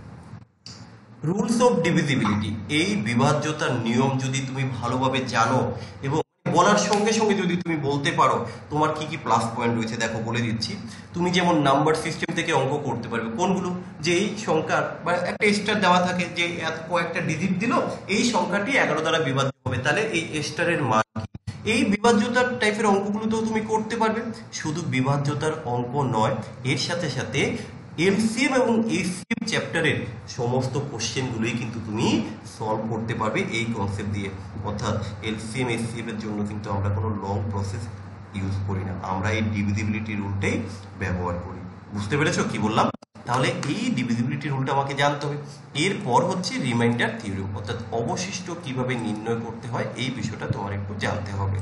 S1: রুলস অফ ডিভিজিবিলিটি, এই বিভাজ্যতার নিয়ম যদি তুমি ভালোভাবে জানো এবং বলার সঙ্গে সঙ্গে যদি তুমি বলতে পারো তোমার কি কি প্লাস পয়েন্ট রয়েছে, দেখো বলে দিচ্ছি। তুমি যেমন নাম্বার সিস্টেম থেকে অঙ্ক করতে পারবে, কোনগুলো? যে এই সংখ্যার বা একটা স্টার দেওয়া থাকে, যে এত কয়েকটা ডিজিট দিল, এই সংখ্যাটি 11 দ্বারা বিভাজ্য হবে, তাহলে এই স্টারের মান কি? এই বিভাজ্যতার টাইপের অঙ্কগুলোতেও তুমি করতে পারবে। শুধু বিভাজ্যতার অঙ্ক নয়, এর সাথে সাথে এলসিএম এবং এইচসিএম চ্যাপ্টারের সমস্ত কোশ্চেনগুলোই কিন্তু তুমি সলভ করতে পারবে এই কনসেপ্ট দিয়ে। অর্থাৎ এলসিএম এইচসিএম এর জন্য কিন্তু আমরা কোনো লং প্রসেস ইউজ করি না, আমরা এই ডিভিজিবিলিটি রুলটাই ব্যবহার করি। বুঝতে পেরেছো কি বললাম? তাহলে এই ডিভিজিবিলিটি রুলটা আমাকে জানতে হবে। এরপর হচ্ছে রিমাইন্ডার থিওরেম, অর্থাৎ অবশিষ্ট কিভাবে নির্ণয় করতে হয় এই বিষয়টা তোমার একটু জানতে হবে।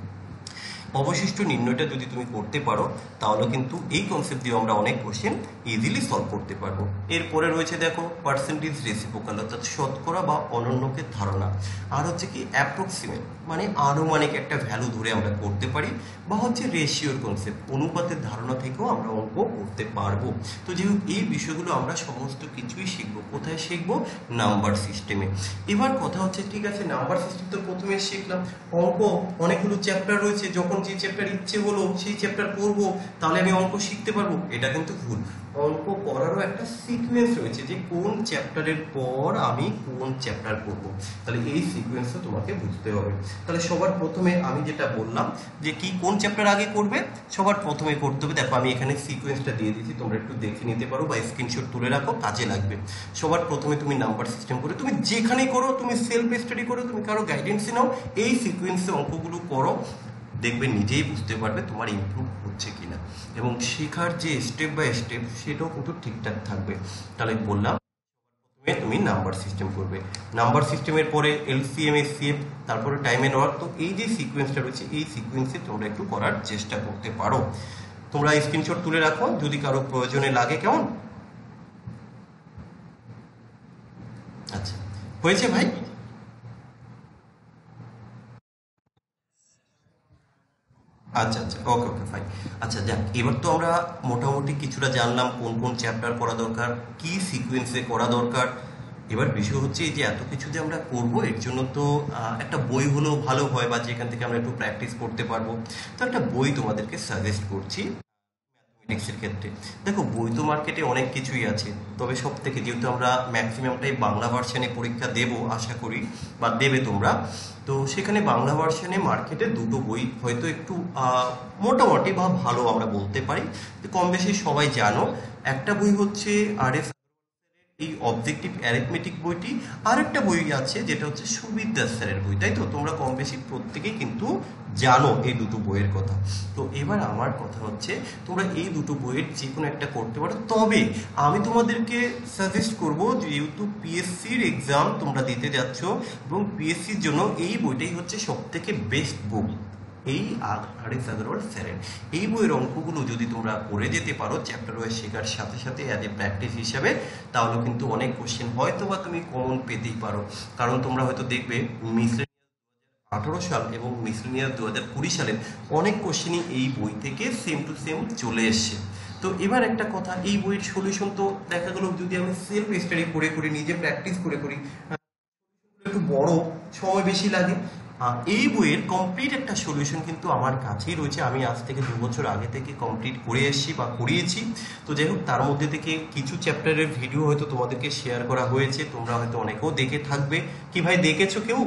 S1: অবশিষ্ট নির্ণয়টা যদি তুমি করতে পারো তাহলে কিন্তু এই কনসেপ্ট দিয়ে আমরা অনেক কোশ্চেন ইজিলি সলভ করতে পারবো। এরপরে রয়েছে দেখো পার্সেন্টেজ রেসিপ্রোকাল অর্থাৎ শতকরা বা অনন্যকে ধারণা, আর হচ্ছে কি অ্যাপ্রক্সিমেট মানে আনুমানিক একটা ভ্যালু ধরে আমরা করতে পারি, বা হচ্ছে রেশিওর কনসেপ্ট অনুপাতের ধারণা থেকেও আমরা অঙ্ক করতে পারবো। তো যেহেতু এই বিষয়গুলো আমরা সমস্ত কিছুই শিখবো, কোথায় শিখবো? নাম্বার সিস্টেমে। এবার কথা হচ্ছে ঠিক আছে নাম্বার সিস্টেম তো প্রথমে শিখলাম, অঙ্ক অনেকগুলো চ্যাপ্টার রয়েছে, যখন যে চ্যাপ্টার ইচ্ছে হলো সেই চ্যাপ্টার করব তাহলে আমি অঙ্ক শিখতে পারবো, এটা কিন্তু ভুল। অঙ্ক করারও একটা সিকোয়েন্স রয়েছে, যে কোন চ্যাপ্টারের পর আমি কোন চ্যাপ্টার করব, তাহলে এই সিকোয়েন্সটা তোমাকে বুঝতে হবে। তাহলে সবার প্রথমে আমি যেটা বললাম যে কি কোন চ্যাপ্টার আগে করবে, সবার প্রথমে করতে হবে, দেখো আমি এখানে সিকোয়েন্সটা দিয়ে দিয়েছি, তোমরা একটু দেখে নিতে পারো বা স্ক্রিনশট তুলে রাখো, কাজে লাগবে। সবার প্রথমে তুমি নাম্বার সিস্টেম করে, তুমি যেখানে করো, তুমি সেলফ স্টাডি করো, তুমি কারো গাইডেন্সে নাও, এই সিকোয়েন্সে অঙ্কগুলো করো, দেখবে নিজেই বুঝতে পারবে তোমার ইমপ্রুভ হচ্ছে কিনা, এবং শেখার যে স্টেপ বাই স্টেপ সেটাও কিন্তু ঠিকঠাক থাকবে। তাহলে বললাম তুমি নাম্বার সিস্টেম করবে, নাম্বার সিস্টেমের পরে এলসিএম এসসিএম, তারপরে টাইম এন্ড ওয়ার্ক। তো এই যে সিকোয়েন্সটা রয়েছে এই সিকোয়েন্সে তোমরা একটু করার চেষ্টা করতে পারো। তোমরা স্ক্রিনশট তুলে রাখো যদি কারো প্রয়োজনে লাগে, কেমন? আচ্ছা হয়েছে ভাই? আচ্ছা আচ্ছা, ওকে ওকে ফাইন। আচ্ছা যাক, এবার তো আমরা মোটামুটি কিছুটা জানলাম কোন কোন চ্যাপ্টার করা দরকার, কি সিকোয়েন্সে করা দরকার। এবার বিষয় হচ্ছে এই যে এত কিছু যে আমরা করব, এর জন্য তো একটা বই হলেও ভালো হয়, বা যেখান থেকে আমরা একটু প্র্যাকটিস করতে পারবো। তো একটা বই তোমাদেরকে সাজেস্ট করছি, এর ক্ষেত্রে দেখো, বই তো মার্কেটে অনেক কিছুই আছে, তবে সব থেকে যেহেতু আমরা ম্যাক্সিমামটাই বাংলা ভার্সানে পরীক্ষা দেব আশা করি, বা দেবে তোমরা, তো সেখানে বাংলা ভার্সানে মার্কেটে দুটো বই হয়তো একটু মোটামুটি বা ভালো আমরা বলতে পারি, যে কম বেশি সবাই জানো। একটা বই হচ্ছে RS এই অবজেক্টিভ অ্যারিথমেটিক বইটি, আর একটা বই আছে যেটা হচ্ছে সুবিদ দাস স্যারের বই, তাই তো? তোমরা কম বেশি প্রত্যেকেই কিন্তু জানো এই দুটো বইয়ের কথা। তো এবার আমার কথা হচ্ছে, তোমরা এই দুটো বইয়ের যে কোনো একটা করতে পারো, তবে আমি তোমাদেরকে সাজেস্ট করব, যেহেতু পিএসসির এক্সাম তোমরা দিতে যাচ্ছ এবং পিএসসির জন্য এই বইটাই হচ্ছে সব থেকে বেস্ট বুক, এই RS আগরওয়াল স্যারের এই বইয়ের অঙ্কগুলো যদি তোমরা করে যেতে পারো চ্যাপ্টার ওয়াইজ শেখার সাথে সাথে অ্যাজ এ প্র্যাকটিস হিসাবে, তাহলে কিন্তু অনেক কোশ্চেন হয়তো বা তুমি কমন পেতেই পারো। কারণ তোমরা হয়তো দেখবে মিসলেনিয়াস 2018 সাল এবং মিসলেনিয়াস 2020 সালের অনেক কোশ্চেনই এই বই থেকে সেম টু সেম চলে এসছে। তো এবার একটা কথা, এই বইয়ের সলিউশন তো দেখা গেল যদি আমি সেলফ স্টাডি করে করি, নিজে প্র্যাকটিস করে করি, একটু বড় সময় বেশি লাগে। এই বইয়ের কমপ্লিট একটা সলিউশন কিন্তু আমার কাছেই রয়েছে, আমি আজ থেকে 2 বছর আগে থেকে কমপ্লিট করে এসেছি বা করিয়েছি। তো যাই হোক, তার মধ্যে থেকে কিছু চ্যাপ্টারের ভিডিও হয়তো তোমাদেরকে শেয়ার করা হয়েছে, তোমরা হয়তো অনেকেও দেখে থাকবে। কি ভাই, দেখেছো কেউ?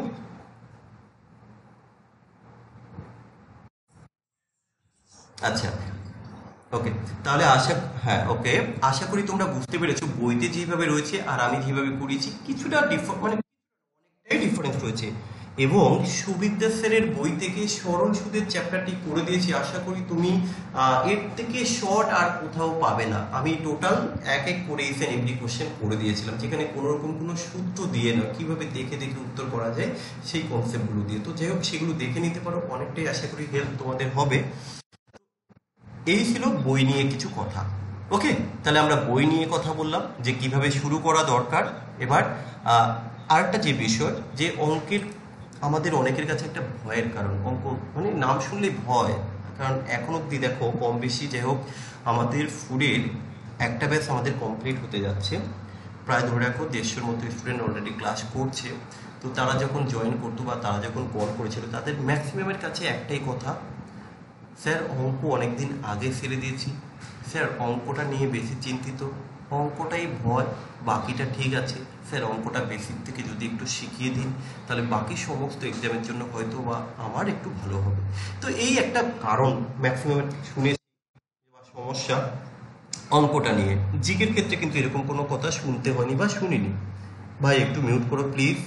S1: আচ্ছা, ওকে, তাহলে হ্যাঁ, ওকে, আশা করি তোমরা বুঝতে পেরেছো বইতে যেভাবে রয়েছে আর আমি যেভাবে করিয়েছি কিছুটা মানে ডিফারেন্স রয়েছে। এবং সুবিদ্যা স্যারের বই থেকে সরল সুদের চ্যাপ্টারটি করে দিয়েছি, আশা করি তুমি এর থেকে শর্ট আর কোথাও পাবে না। আমি টোটাল এক এক করে ইচ এন্ড এভরি কোশ্চেন করে দিয়েছিলাম, যেখানে কোনো রকম কোনো সূত্র দিয়ে নয়, কিভাবে দেখে দেখে উত্তর করা যায় সেই কনসেপ্টগুলো দিয়ে। তো যাই হোক, সেগুলো দেখে নিতে পারো, অনেকটাই আশা করি হেল্প তোমাদের হবে। এই ছিল বই নিয়ে কিছু কথা। ওকে, তাহলে আমরা বই নিয়ে কথা বললাম যে কিভাবে শুরু করা দরকার। এবার আরেকটা যে বিষয়, যে অঙ্কের আমাদের অনেকের কাছে একটা ভয়ের কারণ, অঙ্ক মানে নাম শুনলেই ভয়। কারণ এখন অব্দি দেখো কম বেশি যাই হোক, আমাদের ফুডের একটা ব্যাচ আমাদের কমপ্লিট হতে যাচ্ছে, প্রায় ধরে রাখো 150-র মতো স্টুডেন্ট অলরেডি ক্লাস করছে। তো তারা যখন জয়েন করতো বা তারা যখন কল করেছিল, তাদের ম্যাক্সিমামের কাছে একটাই কথা, স্যার অঙ্ক অনেকদিন আগে ছেড়ে দিয়েছি, স্যার অঙ্কটা নিয়ে বেশি চিন্তিত, অঙ্কটাই ভয়, বাকিটা ঠিক আছে, স্যার অঙ্কটা বেসিক থেকে যদি একটু শিখিয়ে দিন তাহলে বাকি সমস্ত এক্সামের জন্য হয়তো বা আমার একটু ভালো হবে। তো এই একটা কারণ ম্যাক্সিমাম শুনেছি বা সমস্যা অঙ্কটা নিয়ে। জিকের ক্ষেত্রে কিন্তু এরকম কোনো কথা শুনতে হয়নি বা শুনিনি। ভাই একটু মিউট করো প্লিজ।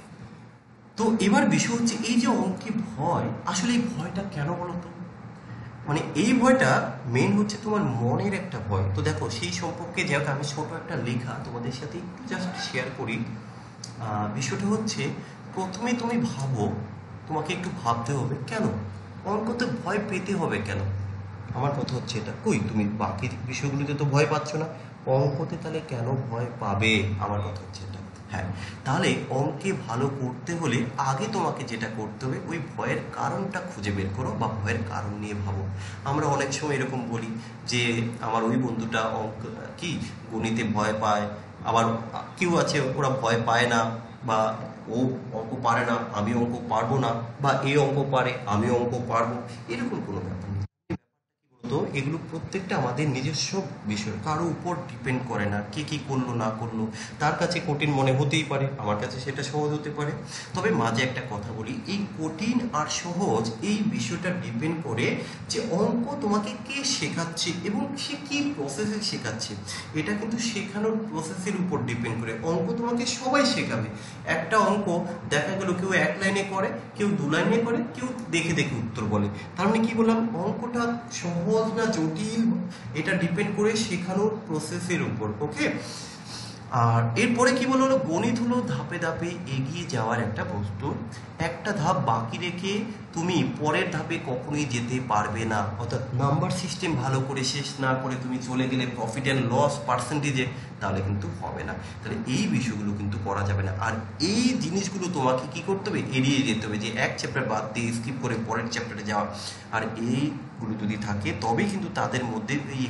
S1: তো এবার বিষয় হচ্ছে, এই যে অঙ্কে ভয়, আসলে এই ভয়টা কেন বলো তো? মানে এই ভয়টা মেন হচ্ছে তোমার মনের একটা ভয়। তো দেখো, সেই সম্পর্কে যাক আমি ছোট একটা লেখা তোমাদের সাথে একটু জাস্ট শেয়ার করি। বিষয়টা হচ্ছে, প্রথমে তুমি ভাবো, তোমাকে একটু ভাবতে হবে কেন অঙ্কতে ভয় পেতে হবে কেন। আমার কথা হচ্ছে এটা, কই তুমি বাকি বিষয়গুলোতে তো ভয় পাচ্ছ না, অঙ্কতে তাহলে কেন ভয় পাবে? আমার কথা হচ্ছে এটা। হ্যাঁ, তাহলে অঙ্কে ভালো করতে হলে আগে তোমাকে যেটা করতে হবে, ওই ভয়ের কারণটা খুঁজে বের করো বা ভয়ের কারণ নিয়ে ভাবো। আমরা অনেক সময় এরকম বলি যে আমার ওই বন্ধুটা অঙ্ক কি গণিতে ভয় পায়, আবার কেউ আছে ওরা ভয় পায় না, বা ও অঙ্ক পারে না আমি অঙ্ক পারবো না, বা এ অঙ্ক পারে আমি অঙ্ক পারবো, এরকম কোনো ব্যাপার নেই। তো এগুলো প্রত্যেকটা আমাদের নিজস্ব বিষয়, কারো উপর ডিপেন্ড করে না। কে কি করলো না করলো, তার কাছে কঠিন মনে হতেই পারে, আমার কাছে সেটা সহজ হতে পারে। তবে মাঝে একটা কথা বলি, এই কঠিন আর সহজ এই বিষয়টা ডিপেন্ড করে যে অঙ্ক তোমাকে কে শেখাচ্ছে এবং সে কি প্রসেসে শেখাচ্ছে। এটা কিন্তু শেখানোর প্রসেসের উপর ডিপেন্ড করে। অঙ্ক তোমাকে সবাই শেখাবে। একটা অঙ্ক দেখা গেল কেউ 1 লাইনে করে, কেউ 2 লাইনে করে, কেউ দেখে দেখে উত্তর বলে। তার মানে কি বললাম, অঙ্কটা সহজ না জটিল এটা ডিপেন্ড করে শেখানোর প্রসেসের উপর। ওকে, আর এরপরে কি বললো, গণিত হলো ধাপে ধাপে এগিয়ে যাওয়ার একটা বস্তু। একটা ধাপ বাকি রেখে তুমি পরের ধাপে কখনোই যেতে পারবে না। অর্থাৎ নাম্বার সিস্টেম ভালো করে শেষ না করে তুমি চলে গেলে প্রফিট অ্যান্ড লস পার্সেন্টেজে, তাহলে কিন্তু হবে না। তাহলে এই বিষয়গুলো কিন্তু করা যাবে না। আর এই জিনিসগুলো তোমাকে কি করতে হবে, এড়িয়ে যেতে হবে, যে এক চ্যাপ্টার বাদ দিয়ে স্কিপ করে পরের চ্যাপ্টারে যাওয়া। আর এইগুলো যদি থাকে তবেই কিন্তু তাদের মধ্যে এই একটু একটু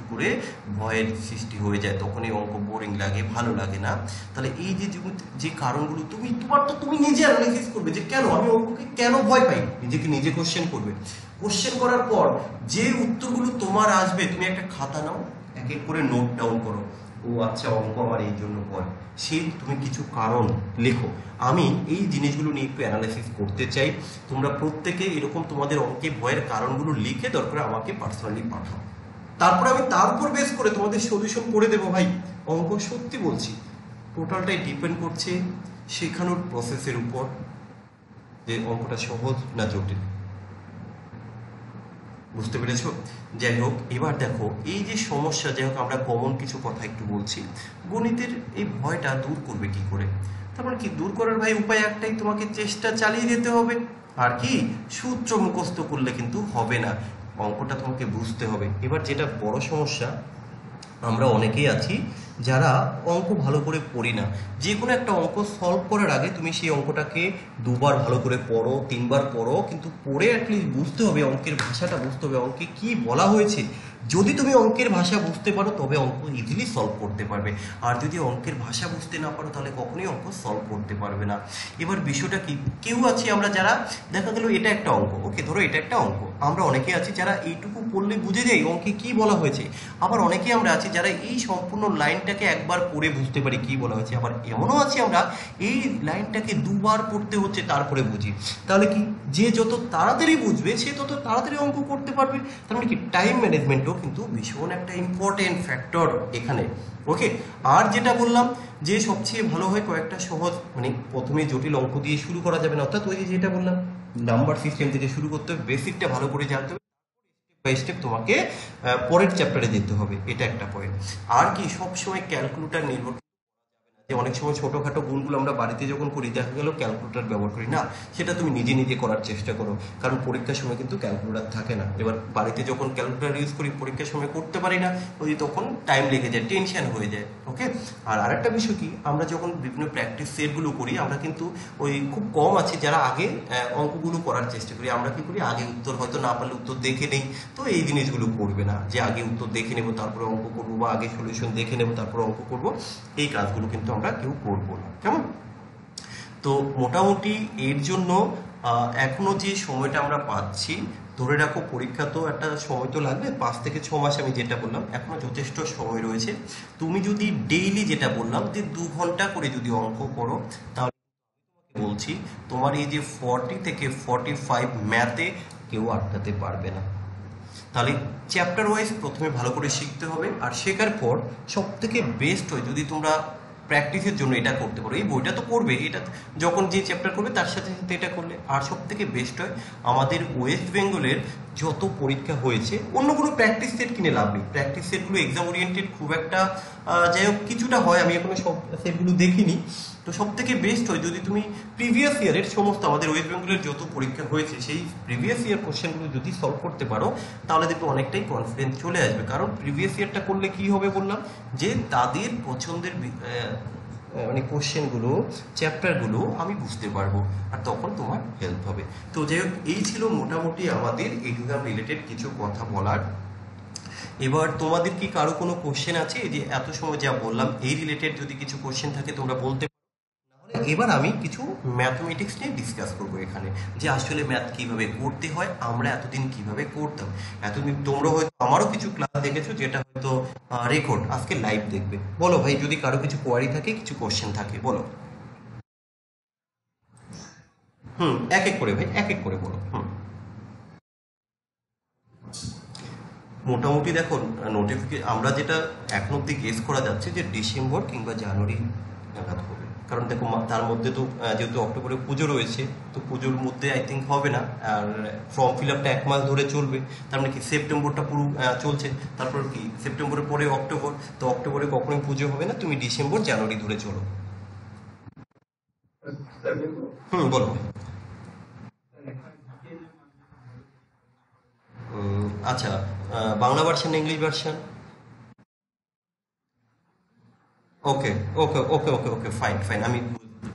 S1: করে ভয়ের সৃষ্টি হয়ে যায়, তখন এই অঙ্ক বোরিং লাগে, ভালো লাগে না। তাহলে এই যে যে কারণগুলো তুমি নিজে অ্যানালাইসিস করবে যে কেন আমি অঙ্ককে কেন ভয় পাই, নিজেকে নিজে কোশ্চেন করবে। কোশ্চেন করার পর যে উত্তরগুলো তোমার আসবে তুমি একটা খাতা নাও, এক এক করে নোট ডাউন করো। ও আচ্ছা, অঙ্ক আমার এই জন্য ভয়, সেই তুমি কিছু কারণ লেখো। আমি এই জিনিসগুলো নিয়ে একটু অ্যানালাইসিস করতে চাই। তোমরা প্রত্যেকে এরকম তোমাদের অঙ্কে ভয়ের কারণগুলো লিখে দরকার আমাকে পার্সোনালি পাঠাও, তারপর আমি তার উপর বেস করে তোমাদের সলিউশন করে দেবো। ভাই অঙ্ক সত্যি বলছি টোটালটাই ডিপেন্ড করছে শেখানোর প্রসেসের উপর, যে অঙ্কটা সহজ না জটিল। বুঝতে পেরেছ? যাই হোক, এবার দেখো এই যে সমস্যা, যাই হোক আমরা কমন কিছু কথা একটু বলছি। গণিতের এই ভয়টা দূর করবে কি করে? তারপর কি দূর করার ভাই উপায় একটাই, তোমাকে চেষ্টা চালিয়ে যেতে হবে। আর কি, সূত্র মুখস্থ করলে কিন্তু হবে না, অঙ্কটা তোমাকে বুঝতে হবে। এবার যেটা বড় সমস্যা, আমরা অনেকেই আছি যারা অঙ্ক ভালো করে পড়ি না। যে কোনো একটা অঙ্ক সলভ করার আগে তুমি সেই অঙ্কটাকে দুবার ভালো করে পড়ো, তিনবার পড়ো, কিন্তু পড়ে অ্যাটলিস্ট বুঝতে হবে, অঙ্কের ভাষাটা বুঝতে হবে, অঙ্কে কি বলা হয়েছে। যদি তুমি অঙ্কের ভাষা বুঝতে পারো তবে অঙ্ক ইজিলি সলভ করতে পারবে, আর যদি অঙ্কের ভাষা বুঝতে না পারো তাহলে কখনোই অঙ্ক সলভ করতে পারবে না। এবার বিষয়টা কি, কেউ আছি আমরা যারা দেখা গেল এটা একটা অঙ্ক, ওকে ধরো এটা একটা অঙ্ক, আমরা অনেকে আছি যারা এইটুকু পড়লে বুঝে যাই অঙ্কে কি বলা হয়েছে। আবার অনেকে আমরা আছি যারা এই সম্পূর্ণ লাইনটাকে একবার পড়ে বুঝতে পারি কি বলা হয়েছে। আবার এমনও আছি আমরা এই লাইনটাকে দুবার পড়তে হচ্ছে তারপরে বুঝি। তাহলে কি, যে যত তাড়াতাড়ি বুঝবে সে তত তাড়াতাড়ি অঙ্ক করতে পারবে। তার মানে কি, টাইম ম্যানেজমেন্টও কিন্তু ভীষণ একটা ইম্পর্টেন্ট ফ্যাক্টর এখানে। ওকে, আর যেটা বললাম যে সবচেয়ে ভালো হয় কয়েকটা সহজ, মানে প্রথমে জটিল অঙ্ক দিয়ে শুরু করা যাবে না, অর্থাৎ ওই যেটা বললাম নাম্বার সিস্টেম থেকে শুরু করতে হবে, বেসিকটা ভালো করে জানতে হবে, স্টেপ বাই স্টেপ তোমাকে পরের চ্যাপ্টারে যেতে হবে, এটা একটা পয়েন্ট। আর কি, সবসময় ক্যালকুলেটার নির্ভর, যে অনেক সময় ছোটোখাটো গুণগুলো আমরা বাড়িতে যখন করি দেখা গেল ক্যালকুলেটার ব্যবহার করি না, সেটা তুমি নিজে নিজে করার চেষ্টা করো, কারণ পরীক্ষার সময় কিন্তু ক্যালকুলেটার থাকে না। এবার বাড়িতে যখন ক্যালকুলেটার ইউজ করি পরীক্ষার সময় করতে পারি না, ওই তখন টাইম লেগে যায়, টেনশন হয়ে যায়। ওকে, আর আরেকটা বিষয় কি, আমরা যখন বিভিন্ন প্র্যাকটিস সেটগুলো করি আমরা কিন্তু ওই খুব কম আছে যারা আগে অঙ্কগুলো করার চেষ্টা করি। আমরা কি করি, আগে উত্তর হয়তো না পারলে উত্তর দেখে নেই। তো এই জিনিসগুলো করবে না, যে আগে উত্তর দেখে নেবো তারপরে অঙ্ক করবো, বা আগে সলিউশন দেখে নেবো তারপরে অঙ্ক করবো, এই কাজগুলো কিন্তু আমরা কেউ করবো না, কেমন? তো মোটামুটি এর জন্য এখনো যে সময়টা আমরা পাচ্ছি, ধরে রাখো পরীক্ষা তো একটা সময় তো লাগবে, 5 থেকে 6 মাস, আমি যেটা বললাম এখনো যথেষ্ট সময় রয়েছে। তুমি যদি ডেইলি, যেটা বললাম যে 2 ঘন্টা করে যদি অঙ্ক করো, তাহলে বলছি তোমার এই যে 40 থেকে 45 ম্যাথে কেউ আটকাতে পারবে না। তাহলে চ্যাপ্টার ওয়াইজ প্রথমে ভালো করে শিখতে হবে, আর শেখার পর সব থেকে বেস্ট হয় যদি তোমরা প্র্যাকটিসের জন্য এটা করতে পারো। এই বইটা তো করবে, এটা যখন যে চ্যাপ্টার করবে তার সাথে সাথে এটা করলে। আর সব থেকে বেস্ট হয় আমাদের ওয়েস্ট বেঙ্গলের যত পরীক্ষা হয়েছে, অন্য কোনো প্র্যাকটিস সেট কিনে লাভ নেই, প্র্যাকটিস সেটগুলো এক্সাম ওরিয়েন্টেড খুব একটা, যাই হোক কিছুটা হয়, আমি এখনো সব সেটগুলো দেখিনি। তো সব থেকে বেস্ট হয় যদি তুমি প্রিভিয়াস ইয়ারের সমস্ত আমাদের ওয়েস্ট বেঙ্গলের যত পরীক্ষা হয়েছে সেই প্রিভিয়াস ইয়ার কোশ্চেনগুলো যদি সলভ করতে পারো, তাহলে দেখবে অনেকটাই কনফিডেন্স চলে আসবে। কারণ প্রিভিয়াস ইয়ারটা করলে কি হবে বললাম, যে তাদের পছন্দের মানে কোশ্চেনগুলো, চ্যাপ্টারগুলো আমি বুঝতে পারবো, আর তখন তোমার হেল্প হবে। তো যাই হোক, এই ছিল মোটামুটি আমাদের এক্সাম রিলেটেড কিছু কথা বলার। এবার তোমাদের কি কারো কোনো কোশ্চেন আছে? এই যে এত সময় যা বললাম এই রিলেটেড যদি কিছু কোশ্চেন থাকে তোমরা বলতে পারো। এবার আমি কিছু ম্যাথমেটিক্স নিয়ে ডিসকাস করবো এখানে, যে আসলে ম্যাথ কিভাবে করতে হয়, আমরা এতদিন কিভাবে করতাম। এতদিন তোমরা হয়তো আমারও কিছু ক্লাস দেখেছো যেটা হয়তো রেকর্ড, আজকে লাইভ দেখবে। বলো ভাই, যদি কারো কিছু কোয়ারি থাকে, কিছু কোশ্চেন থাকে, বলো। এক এক করে ভাই, এক এক করে বলো। মোটামুটি দেখো নোটিফিকেশন আমরা যেটা এখন অব্দি গেস করা যাচ্ছে যে ডিসেম্বর কিংবা জানুয়ারি নাগাদ হবে। কারণ দেখো তার মধ্যে তো যেহেতু অক্টোবরে পুজো রয়েছে, তো পুজোর মধ্যে আই থিঙ্ক হবে না। আর ফর্ম ফিল আপটা 1 মাস ধরে চলবে, তার মানে কি সেপ্টেম্বরটা পুরো চলছে, তারপর কি সেপ্টেম্বরের পরে অক্টোবর, তো অক্টোবরে কখনোই পুজো হবে না, তুমি ডিসেম্বর জানুয়ারি ধরে চলো। বলো। আচ্ছা, বাংলা ভার্সন না English version? Okay okay okay okay okay, fine fine, আমি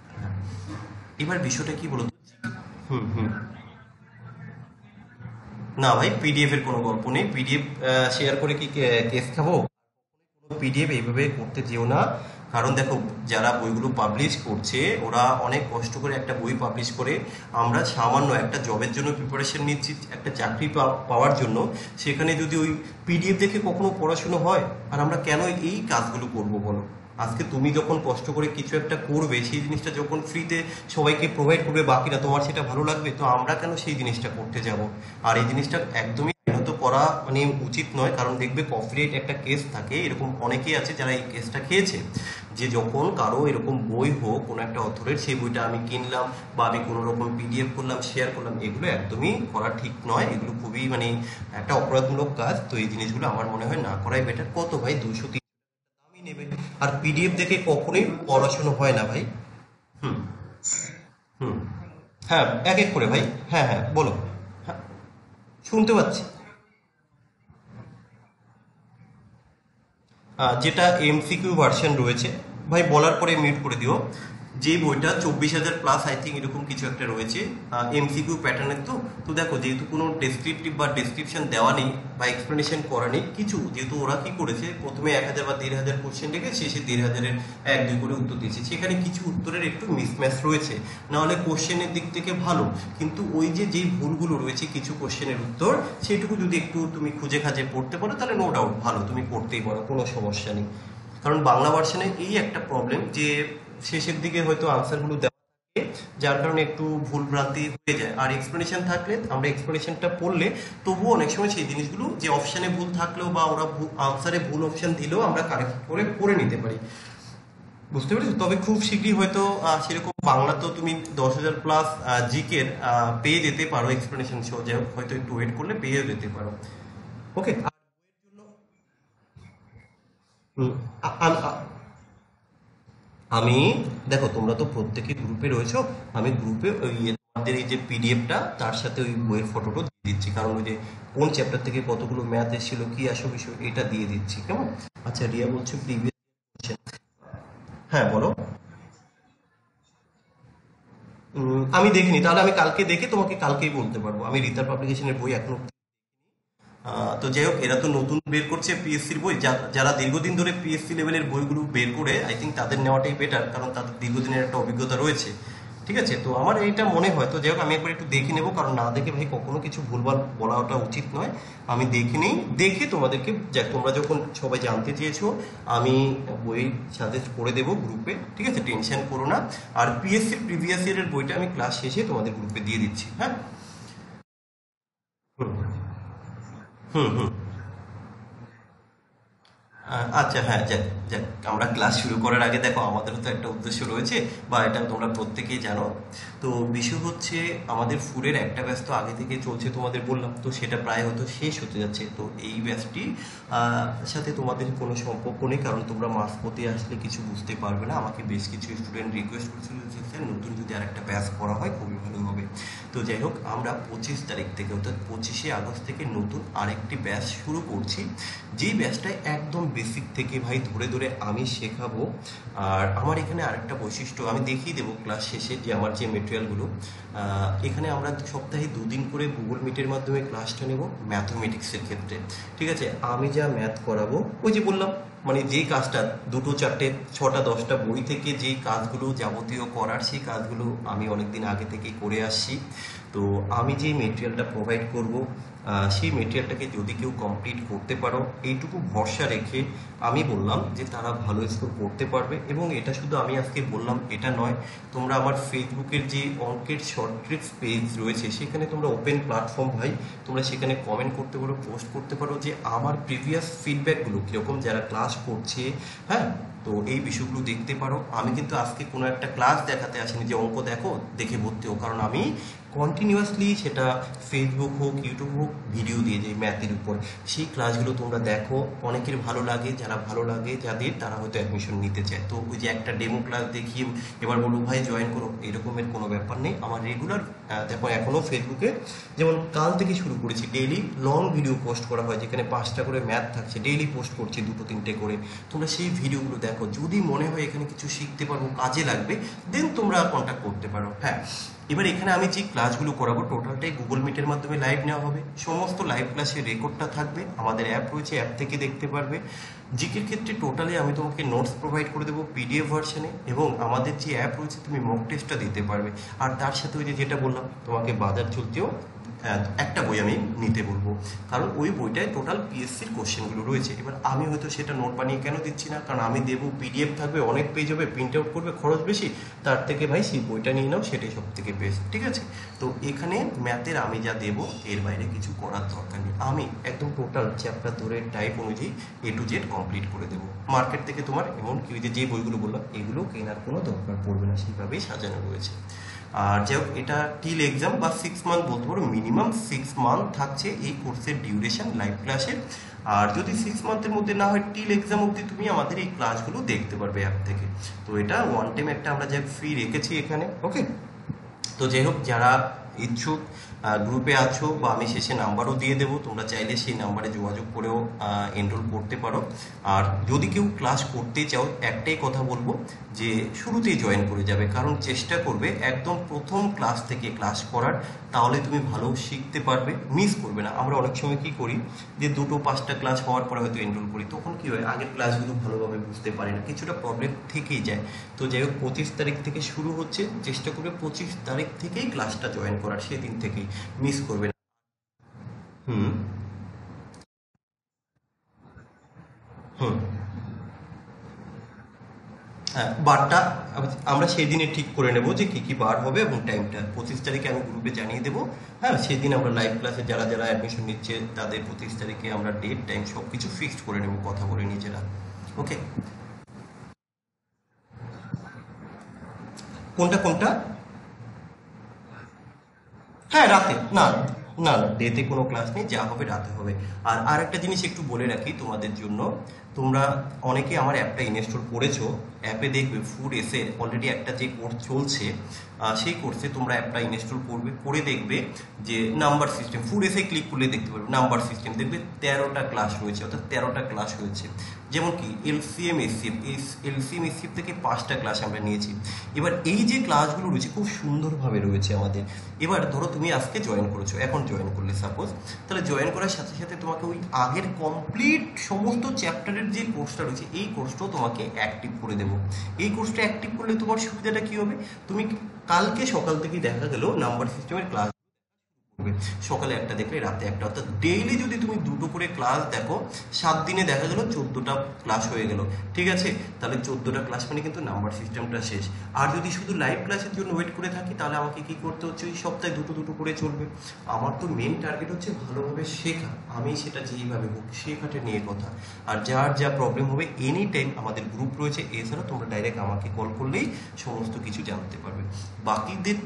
S1: এবার বিষয়টা কি বলতো। হুম হুম না ভাই, পিডিএফ এর কোনো গল্প নেই। পিডিএফ শেয়ার করে কি কেস খাবো? পিডিএফ এইভাবে করতে যেও না। কারণ দেখো, যারা বইগুলো পাবলিশ করছে ওরা অনেক কষ্ট করে একটা বই পাবলিশ করে, আমরা সামান্য একটা জবের জন্য প্রিপারেশন নিচ্ছি, একটা চাকরি পাওয়ার জন্য, সেখানে যদি ওই পিডিএফ দেখে কখনো পড়াশুনো হয়? আর আমরা কেন এই কাজগুলো করব বলো? আজকে তুমি যখন কষ্ট করে কিছু একটা করবে, সেই জিনিসটা যখন ফ্রিতে সবাইকে প্রোভাইড করবে বাকিরা, তোমার সেটা ভালো লাগবে? তো আমরা কেন সেই জিনিসটা করতে যাব? আর এই জিনিসটা একদমই আইনত করা মানে উচিত নয়, কারণ দেখবে কপিরাইট একটা কেস থাকে। এরকম অনেকেই আছে যারা এই কেসটা খেয়েছে, যে যখন কারো এরকম বই হোক কোনো একটা অথরের, সেই বইটা আমি কিনলাম বা আমি কোনো রকম পিডিএফ করলাম, শেয়ার করলাম, এগুলো একদমই করা ঠিক নয়। এগুলো খুবই মানে একটা অপরাধমূলক কাজ। তো এই জিনিসগুলো আমার মনে হয় না করাই বেটার। কত ভাই, 200-300 দামই নেবে। আর পিডিএফ দেখে কখনোই পড়াশোনা হয় না ভাই। হুম। হুম। হ্যাঁ, এক এক করে ভাই। হ্যাঁ হ্যাঁ, বলো। হ্যাঁ, শুনতে পাচ্ছি। যেটা এমসিকিউ ভার্সন রয়েছে, ভাই বলার পরে মিউট করে দিও। যে বইটা 24,000 প্লাস আই থিঙ্ক এরকম কিছু একটা রয়েছে, এমসিকিউ প্যাটার্নের। তো তো দেখো, যেহেতু কোনো ডেসক্রিপটিভ বা ডেসক্রিপশন দেওয়া নেই বা এক্সপ্লেনেশন করা নেই কিছু, যেহেতু ওরা কি করেছে, প্রথমে 1,000 বা 1,500 কোশ্চেন রেখে শেষে 1,500-এর 1-2 করে উত্তর দিয়েছে, সেখানে কিছু উত্তরের একটু মিসম্যাচ রয়েছে। নাহলে কোশ্চেনের দিক থেকে ভালো, কিন্তু ওই যে যেই ভুলগুলো রয়েছে কিছু কোশ্চেনের উত্তর, সেটুকু যদি একটু তুমি খুঁজে খাজে পড়তে পারো, তাহলে নো ডাউট ভালো, তুমি পড়তেই পারো, কোনো সমস্যা নেই। কারণ বাংলা ভার্সনে এই একটা প্রবলেম যে শেষের দিকে হয়তো আনসারগুলো দেওয়া থাকে, যার কারণে একটু ভুল ভ্রান্তি হয়ে যায়। আর এক্সপ্লেনেশন থাকলে, আমরা এক্সপ্লেনেশনটা পড়লে তবুও অনেক সময় সেই জিনিসগুলো, যে অপশানে ভুল থাকলেও বা ওরা আনসারে ভুল অপশান দিলেও আমরা কারেক্ট করে পড়ে নিতে পারি। বুঝতে পেরেছো? তবে খুব শীঘ্রই হয়তো সেরকম বাংলা তো তুমি 10,000 প্লাস জিকের পেয়ে যেতে পারো এক্সপ্লেনেশন সহ, যাই হোক, হয়তো একটু ওয়েট করলে পেয়ে যেতে পারো। ওকে। আমি, দেখো তোমরা তো প্রত্যেকে গ্রুপে রয়েছো, আমি গ্রুপে ওই তোমাদের এই যে পিডিএফটা, তার সাথে ওই বইয়ের ফটোটা দিয়ে দিচ্ছি। কারণ ওই যে কোন চ্যাপ্টার থেকে কতগুলো ম্যাথ এসেছিল, কি আসো বিষয়, এটা দিয়ে দিচ্ছি, কেমন? আচ্ছা, রিয়া বলছো প্রিভিয়াস। হ্যাঁ বলো। আমি দেখিনি, তাহলে আমি কালকে দেখে তোমাকে কালকেই বলতে পারবো। আমি রিতার পাবলিকেশনের বই এখনো তো যাই হোক, এরা তো নতুন বের করছে পিএসসির বই। যারা দীর্ঘদিন ধরে পিএসসি লেভেলের বইগুলো বের করে, আই থিঙ্ক তাদের নেওয়াটাই বেটার, কারণ তাদের দীর্ঘদিনের একটা অভিজ্ঞতা রয়েছে। ঠিক আছে, তো আমার এইটা মনে হয়। তো যাই হোক, আমি একবার একটু দেখে নেবো, কারণ না দেখে ভাই কখনো কিছু ভুলভাল বলাটা উচিত নয়। আমি দেখে নেই, দেখে তোমাদেরকে, তোমরা যখন সবাই জানতে চেয়েছো, আমি বই সাজেস্ট করে দেবো গ্রুপে। ঠিক আছে, টেনশন করো না। আর পিএসসির প্রিভিয়াস ইয়ারের বইটা আমি ক্লাস শেষে তোমাদের গ্রুপে দিয়ে দিচ্ছি। হ্যাঁ। হুম হুম হুম। আচ্ছা, হ্যাঁ, যাক যাক, আমরা ক্লাস শুরু করার আগে দেখো, আমাদেরও তো একটা উদ্দেশ্য রয়েছে, বা এটা তোমরা প্রত্যেকেই জানো। তো বিষয় হচ্ছে, আমাদের ফুডের একটা ব্যাচ তো আগে থেকে চলছে, তোমাদের বললাম তো, সেটা প্রায় হয়তো শেষ হতে যাচ্ছে। তো এই ব্যাচটি সাথে তোমাদের কোনো সম্পর্ক নেই, কারণ তোমরা মাঝপথে আসলে কিছু বুঝতে পারবে না। আমাকে বেশ কিছু স্টুডেন্ট রিকোয়েস্ট করছিল যে স্যার, নতুন যদি আর একটা ব্যাচ করা হয় খুবই ভালো হবে। তো যাই হোক, আমরা 25 তারিখ থেকে, অর্থাৎ 25শে আগস্ট থেকে নতুন আরেকটি ব্যাচ শুরু করছি, যেই ব্যাচটায় একদম বেসিক থেকে ভাই ধরে ধরে আমি শেখাবো। আর আমার এখানে আরেকটা বৈশিষ্ট্য আমি দেখিয়ে দেবো ক্লাস শেষে, যে আমার যে মেটেরিয়ালগুলো, এখানে আমরা সপ্তাহে 2 দিন করে গুগল মিটের মাধ্যমে ক্লাসটা নেব ম্যাথমেটিক্সের ক্ষেত্রে। ঠিক আছে, আমি যা ম্যাথ করাবো, ওই যে বললাম, মানে যেই কাজটা 2, 4, 6, 10টা বই থেকে যেই কাজগুলো যাবতীয় করার, সেই কাজগুলো আমি অনেকদিন আগে থেকেই করে আসছি। তো আমি যে মেটেরিয়ালটা প্রোভাইড করব, সেই মেটেরিয়ালটাকে যদি কেউ কমপ্লিট করতে পারো, এইটুকু ভরসা রেখে আমি বললাম যে তারা ভালো স্কোর করতে পারবে। এবং এটা শুধু আমি আজকে বললাম এটা নয়, তোমরা আমার ফেসবুকের যে অঙ্কের শর্ট ট্রিক্স পেজ রয়েছে, সেখানে তোমরা ওপেন প্ল্যাটফর্ম ভাই, তোমরা সেখানে কমেন্ট করতে পারো, পোস্ট করতে পারো যে আমার প্রিভিয়াস ফিডব্যাকগুলো কীরকম, যারা ক্লাস করছে। হ্যাঁ, তো এই বিষয়গুলো দেখতে পারো। আমি কিন্তু আজকে কোনো একটা ক্লাস দেখাতে আসিনি যে অঙ্ক দেখো দেখে ভর্তি হোক, কারণ আমি কন্টিনিউয়াসলি, সেটা ফেসবুক হোক, ইউটিউব হোক, ভিডিও দিয়ে যাই ম্যাথের উপর। সেই ক্লাসগুলো তোমরা দেখো, অনেকের ভালো লাগে, যারা ভালো লাগে যাদের, তারা হয়তো অ্যাডমিশন নিতে চায়। তো ওই যে একটা ডেমো ক্লাস দেখিয়ে এবার বলবো ভাই জয়েন করো, এরকমের কোনো ব্যাপার নেই। আমার রেগুলার, দেখো এখনও ফেসবুকে যেমন কাল থেকে শুরু করেছি, ডেইলি লং ভিডিও পোস্ট করা হয়, যেখানে 5টা করে ম্যাথ থাকছে, ডেইলি পোস্ট করছি 2-3টে করে। তোমরা সেই ভিডিওগুলো দেখো, যদি মনে হয় এখানে কিছু শিখতে পারবো, কাজে লাগবে, দেন তোমরা কন্ট্যাক্ট করতে পারো। হ্যাঁ, এবার এখানে আমি যে ক্লাসগুলো করাবো টোটালটাই গুগল মিটের মাধ্যমে লাইভ নেওয়া হবে, সমস্ত লাইভ ক্লাসের রেকর্ডটা থাকবে, আমাদের অ্যাপ রয়েছে, অ্যাপ থেকে দেখতে পারবে। জিকের ক্ষেত্রে টোটালি আমি তোমাকে নোটস প্রোভাইড করে দেবো পিডিএফ ভার্সনে, এবং আমাদের যে অ্যাপ রয়েছে তুমি মক টেস্টটা দিতে পারবে। আর তার সাথে ওই যে যেটা বললাম তোমাকে বাজার চলতেও একটা বই আমি নিতে বলবো, কারণ ওই বইটায় টোটাল পিএসসির কোশ্চেনগুলো রয়েছে। এবার আমি হয়তো সেটা নোট বানিয়ে কেন দিচ্ছি না, কারণ আমি দেবো পিডিএফ থাকবে, অনেক পেজ হবে, প্রিন্ট আউট করবে, খরচ বেশি, তার থেকে ভাই সেই বইটা নিয়ে নাও, সেটাই সব থেকে বেস্ট। ঠিক আছে, তো এখানে ম্যাথের আমি যা দেবো এর বাইরে কিছু করার দরকার নেই, আমি একদম টোটাল চ্যাপ্টার ধরে টাইপ অনুযায়ী A to Z কমপ্লিট করে দেবো। মার্কেট থেকে তোমার এমনকি ওই যে বইগুলো বললাম এগুলো কেনার কোনো দরকার পড়বে না, সেইভাবেই সাজানো রয়েছে। আর যাই হোক, এটা টিল এক্সাম বা 6 মান্থ বলতে পারো, মিনিমাম 6 মান্থ থাকছে এই কোর্সের ডিউরেশন লাইভ ক্লাসের। আর যদি 6 মান্থের মধ্যে না হয়, টিল এক্সাম অবধি তুমি আমাদের এই ক্লাসগুলো দেখতে পারবে অ্যাপ থেকে। তো এটা ওয়ান টাইম একটা আমরা যা ফ্রি রেখেছি এখানে। ওকে, তো যাই হোক, যারা ইচ্ছুক গ্রুপে আছো, বা আমি শেষে নাম্বারও দিয়ে দেবো, তোমরা চাইলে সেই নাম্বারে যোগাযোগ করেও এনরোল করতে পারো। আর যদি কেউ ক্লাস করতে চাও, একটাই কথা বলবো যে শুরুতেই জয়েন করে যাবে, কারণ চেষ্টা করবে একদম প্রথম ক্লাস থেকে ক্লাস করার, তাহলে তুমি ভালো শিখতে পারবে, মিস করবে না। আমরা অনেক সময় কি করি যে 2-5টা ক্লাস হওয়ার পরে হয়তো এনরোল করি, তখন কি হয় আগের ক্লাসগুলো ভালোভাবে বুঝতে পারি না, কিছুটা প্রবলেম থেকেই যায়। তো যাই হোক, 25 তারিখ থেকে শুরু হচ্ছে, চেষ্টা করবে 25 তারিখ থেকেই ক্লাসটা জয়েন করার, সেদিন থেকেই মিস করবে না। হুম। হুম। হ্যাঁ, বারটা আমরা সেই দিনে ঠিক করে নেব যে কি কি বার হবে, এবং টাইমটা 25 তারিখে আমি গ্রুপে জানিয়ে দেবো। হ্যাঁ, সেদিন আমরা লাইভ ক্লাসে যারা যারা অ্যাডমিশন নিচ্ছে তাদের 25 তারিখে আমরা ডেট টাইম সব কিছু ফিক্সড করে নেব, কথা বলে নিজেরা। ওকে, কোনটা কোনটা? হ্যাঁ, রাতে না, না না, ডেতে কোনো ক্লাস নেই, যা হবে রাতে হবে। আর আরেকটা জিনিস একটু বলে রাখি তোমাদের জন্য, তোমরা অনেকে আমার অ্যাপটা ইনস্টল করেছো, অ্যাপে দেখবে ফুড এসে অলরেডি একটা যে কোর্স চলছে, সেই কোর্সে তোমরা অ্যাপটা ইনস্টল করবে, করে দেখবে যে নাম্বার সিস্টেম, ফুড এসে ক্লিক করলে দেখতে পারবে নাম্বার সিস্টেম, দেখবে 13টা ক্লাস রয়েছে, অর্থাৎ 13টা ক্লাস হয়েছে। যেমন কি এলসিএম এসসিএফ, এই এলসিএম এসসিএফ থেকে 5টা ক্লাস আমরা নিয়েছি। এবার এই যে ক্লাসগুলো রয়েছে খুব সুন্দরভাবে রয়েছে আমাদের। এবার ধরো তুমি আজকে জয়েন করেছো, এখন জয়েন করলে সাপোজ, তাহলে জয়েন করার সাথে সাথে তোমাকে ওই আগের কমপ্লিট সমস্ত চ্যাপ্টারের যে কোর্সটা রয়েছে এই কোর্সটাও তোমাকে অ্যাক্টিভ করে দেবো। এই কোর্সটা অ্যাক্টিভ করলে তোমার সুবিধাটা কি হবে, তুমি কালকে সকাল থেকেই দেখা গেল নাম্বার সিস্টেমের ক্লাস করবে। সকালে একটা দেখলে রাতে একটা, অর্থাৎ ডেইলি যদি তুমি দুটো করে ক্লাস দেখো, 7 দিনে দেখা গেল 14টা ক্লাস হয়ে গেল। ঠিক আছে, তাহলে 14টা ক্লাস মানে কিন্তু নাম্বার সিস্টেমটা শেষ। আর যদি শুধু লাইভ ক্লাসের জন্য ওয়েট করে থাকি, তাহলে আমাকে কি করতে হচ্ছে, ওই সপ্তাহে দুটো দুটো করে চলবে। আমার তো মেন টার্গেট হচ্ছে ভালোভাবে শেখা, আমি সেটা যেইভাবে হোক শেখাটা নিয়ে কথা। আর যার যা প্রবলেম হবে এনি টাইম আমাদের গ্রুপ রয়েছে, এছাড়া তোমরা ডাইরেক্ট আমাকে কল করলেই সমস্ত কিছু জানতে পারবে। বাকিদের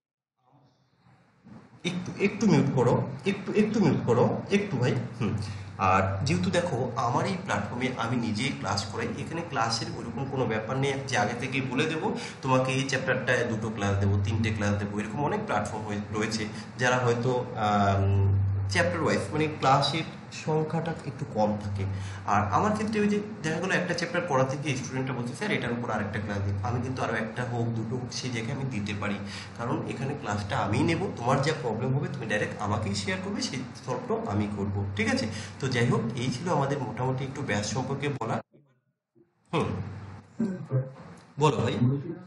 S1: একটু একটু মিউট করো, একটু একটু মিউট করো, একটু ভাই। হুম। আর যেহেতু দেখো আমার এই প্ল্যাটফর্মে আমি নিজেই ক্লাস করাই, এখানে ক্লাসের ওইরকম কোনো ব্যাপার নেই যে আগে থেকেই বলে দেবো তোমাকে এই চ্যাপ্টারটায় দুটো ক্লাস দেবো, 3টে ক্লাস দেবো, এরকম অনেক প্ল্যাটফর্ম রয়েছে যারা হয়তো চ্যাপ্টার ওয়াইজ মানে ক্লাসের সংখ্যাটা একটু কম থাকে। আর আমার ক্ষেত্রে ওই যে দেখা গেলো একটা চ্যাপ্টার পড়াতে গিয়ে স্টুডেন্টরা বলছে স্যার এটার উপর আরেকটা ক্লাস দিন, আমি কিন্তু আরও একটা হোক দুটো হোক সেই জায়গায় আমি দিতে পারি, কারণ এখানে ক্লাসটা আমিই নেব, তোমার যা প্রবলেম হবে তুমি ডাইরেক্ট আমাকেই শেয়ার করবে, সেই সলভটাও আমি করব। ঠিক আছে, তো যাই হোক, এই ছিল আমাদের মোটামুটি একটু ব্যাস সম্পর্কে বলা। হুম। বলো ভাই।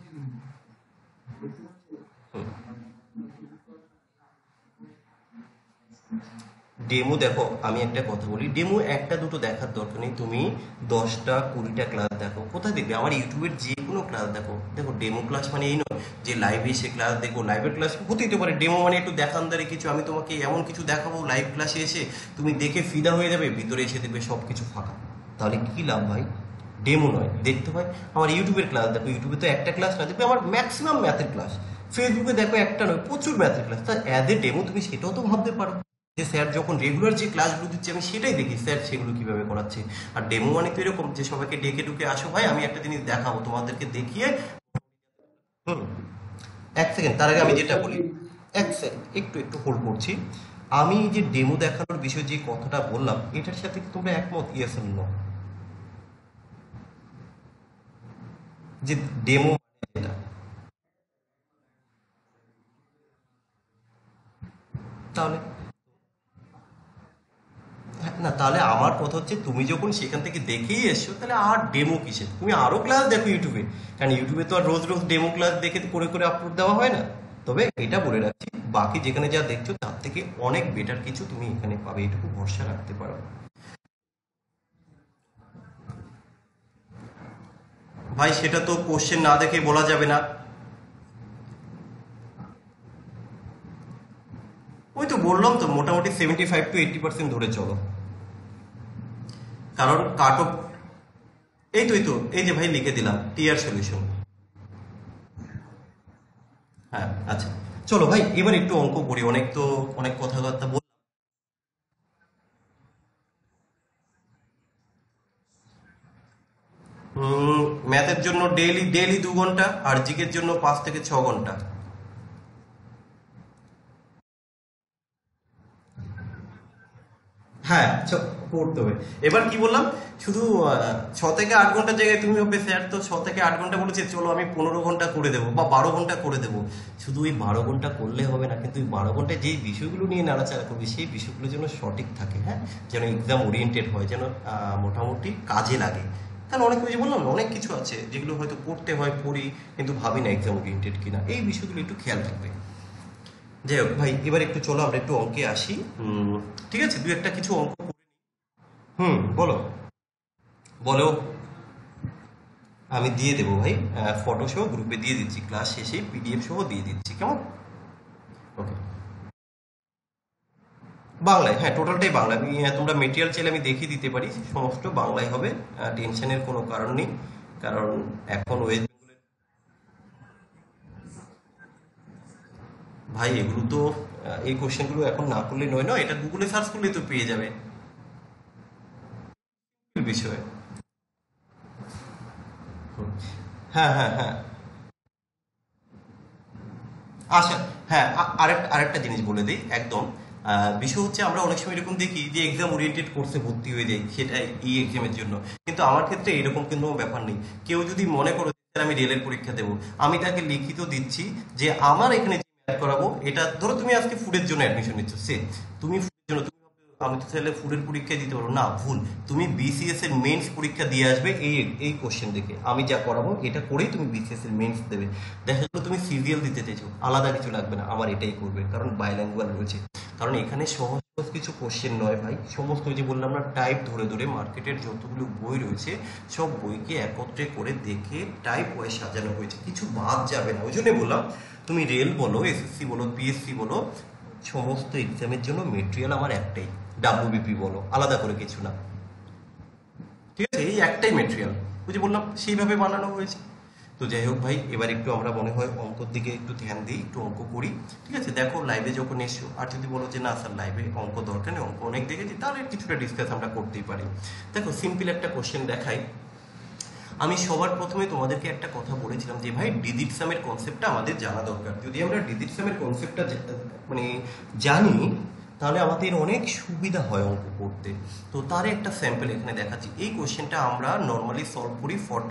S1: হুম। ডেমো দেখো, আমি একটা কথা বলি, ডেমো একটা দুটো দেখার দরকার নেই, তুমি 10টা 20টা ক্লাস দেখো, কোথায় দেখবে আমার ইউটিউবের যে কোনো ক্লাস দেখো। দেখো ডেমো ক্লাস মানে এই নয় যে লাইভে এসে ক্লাস দেখো, লাইভের ক্লাস হতেই তো পারে, ডেমো মানে একটু দেখানদারে কিছু, আমি তোমাকে এমন কিছু দেখাবো লাইভ ক্লাসে এসে তুমি দেখে ফিদা হয়ে যাবে, ভিতরে এসে দেখবে সব কিছু ফাঁকা, তাহলে কি লাভ ভাই? ডেমো নয়, দেখতে হয় আমার ইউটিউবের ক্লাস দেখো, ইউটিউবে তো একটা ক্লাস না, দেখবে আমার ম্যাক্সিমাম ম্যাথের ক্লাস, ফেসবুকে দেখো একটা নয় প্রচুর ম্যাথের ক্লাস, তা অ্যাজ এ ডেমো তুমি সেটাও তো ভাবতে পারো যে স্যার যখন রেগুলার যে ক্লাসগুলো দিচ্ছে আমি সেটাই দেখি স্যার সেগুলো কিভাবে করাচ্ছে। আর ডেমো মানে তো এরকম যে সবাইকে ডেকে ডুকে আসো ভাই আমি একটা জিনিস দেখাবো তোমাদেরকে দেখিয়ে। হুম। এক সেকেন্ড, তার আগে আমি যেটা বলি, এক সেকেন্ড একটু একটু হোল্ড করছি। আমি যে ডেমো দেখানোর বিষয়ে যে কথাটা বললাম এটার সাথে কি তোমরা একমত, ইয়েস অর নো? যে ডেমো যেটা, তাহলে না, তাহলে আমার কথা হচ্ছে তুমি যখন সেখান থেকে দেখেই এসছো তাহলে আর ডেমো কিসে, তুমি আরো ক্লাস দেখো ইউটিউবে, কারণ ইউটিউবে তো আর রোজ রোজ ডেমো ক্লাস দেখে করে করে আপলোড দেওয়া হয় না। তবে এটা বলে রাখছি, বাকি যেখানে যা দেখছো তার থেকে অনেক বেটার কিছু তুমি এখানে পাবে, এটুকু ভরসা রাখতে পারো। ভাই সেটা তো কোশ্চেন না দেখে বলা যাবে না। ওই তো বললাম তো, মোটামুটি 75 to 80% ধরে চলো। কারণ কাট অফ, এই তো এই যে ভাই লিখে দিলাম টিয়ার সলিউশন। হ্যাঁ আচ্ছা, চলো ভাই এবার একটু অঙ্ক করি, অনেক তো অনেক কথাবার্তা বল। ম্যাথের জন্য ডেইলি ডেইলি 2 ঘন্টা, আর জিকের জন্য 5 থেকে 6 ঘন্টা। হ্যাঁ পড়তে হবে। এবার কি বললাম, শুধু 6 থেকে 8 ঘন্টার জায়গায় তুমি হবে স্যার তো 6 থেকে 8 ঘন্টা বলেছে, চলো আমি 15 ঘন্টা করে দেবো বা 12 ঘন্টা করে দেবো। শুধু ওই 12 ঘন্টা করলে হবে না, কিন্তু ওই 12 ঘন্টায় যেই বিষয়গুলো নিয়ে নাড়াচাড়া করবে সেই বিষয়গুলো যেন সঠিক থাকে, হ্যাঁ, যেন এক্সাম ওরিয়েন্টেড হয়, যেন মোটামুটি কাজে লাগে। কারণ অনেক কিছু বললাম না, অনেক কিছু আছে যেগুলো হয়তো পড়তে হয় পড়ি, কিন্তু ভাবি না এক্সাম ওরিয়েন্টেড কিনা, এই বিষয়গুলো একটু খেয়াল রাখবে। যাই হোক ভাই, এবার একটু চলো আমরা একটু অঙ্কে আসি। ঠিক আছে, দু একটা কিছু অঙ্ক। বলো বলো। আমি দিয়ে দেবো ভাই, ফটো সহ গ্রুপে দিয়ে দিচ্ছি, ক্লাস শেষে পিডিএফ সহ দিয়ে দিচ্ছি, কেমন? ওকে। বাংলায়, হ্যাঁ টোটালটাই বাংলা। আমি তোমরা মেটেরিয়াল চাইলে আমি দেখিয়ে দিতে পারি, সমস্ত বাংলায় হবে। টেনশনের কোনো কারণ নেই, কারণ এখন ওয়েস্ট বেঙ্গলের ভাই এগুলো তো এই কোশ্চেনগুলো এখন না করলে নয়, নয় এটা গুগলে সার্চ করলে তো পেয়ে যাবে বিষয়ে। হুম। হ্যাঁ হ্যাঁ হ্যাঁ। আচ্ছা, হ্যাঁ আরেকটা আরেকটা জিনিস বলে দিই একদম। বিষয় হচ্ছে আমরা অনেক সময় এরকম দেখি যে এক্সাম ওরিয়েন্টেড কোর্সে ভর্তি হয়ে যাই, সেটা এই এক্সামের জন্য। কিন্তু আমার ক্ষেত্রে এরকম কিন্তু ব্যাপার নেই। কেউ যদি মনে করো যে, "স্যার, আমি রেলের পরীক্ষা দেবো", আমি তাকে লিখিত দিচ্ছি যে আমার এখানে যে ম্যাথ করাবো, এটা ধরো তুমি আজকে ফুডের জন্য অ্যাডমিশন নিচ্ছ, সে তুমি ফুডের জন্য তুমি আমি তো চাইলে ফুডের পরীক্ষা দিতে পারো না, ভুল। তুমি বিসিএস এর মেন্স পরীক্ষা দিয়ে আসবে এই এই কোশ্চেন দেখে, আমি যা করাবো এটা করেই তুমি বিসিএস এর মেন্স দেবে। দেখা গেলো তুমি সিরিয়াল দিতে চাইছো, আলাদা কিছু লাগবে না, আমার এটাই করবে, কারণ বাইল্যাঙ্গুয়াল রয়েছে। কারণ এখানে সহজ সহজ কিছু কোশ্চেন নয় ভাই, সমস্ত ওই যে বললাম না, টাইপ ধরে ধরে মার্কেটের যতগুলো বই রয়েছে সব বইকে একত্রে করে দেখে টাইপ ওয়াইজ সাজানো হয়েছে, কিছু বাদ যাবে না। ওই জন্য বললাম, তুমি রেল বলো, এসএসসি বলো, পিএসসি বলো, সমস্ত এক্সামের জন্য মেটেরিয়াল আমার একটাই। ডাব্লিউবিপি বলো, আলাদা করে কিছু না। ঠিক আছে, এই একটাই মেটেরিয়াল, ওই যে বললাম সেইভাবে বানানো হয়েছে। তো যাই হোক ভাই, এবার একটু আমরা মনে হয় অঙ্কর দিকে একটু ধ্যান দিই, একটু অঙ্ক করি। ঠিক আছে, দেখো লাইভে যখন এসছো, আর যদি বলো যে না স্যার লাইভে অঙ্ক দরকার নেই, অঙ্ক অনেক দেখেছি, তাহলে কিছুটা ডিসকাস আমরা করতেই পারি। দেখো সিম্পল একটা কোশ্চেন দেখাই। আমি সবার প্রথমে তোমাদেরকে একটা কথা বলেছিলাম যে ভাই ডিজিট সামের কনসেপ্টটা আমাদের জানা দরকার। যদি আমরা ডিজিট সামের কনসেপ্টটা মানে জানি, তাহলে আমাদের অনেক সুবিধা হয় অঙ্ক করতে। তো তার একটা স্যাম্পল এখানে দেখাচ্ছি। এই কোশ্চেনটা আমরা নর্মালি সলভ করি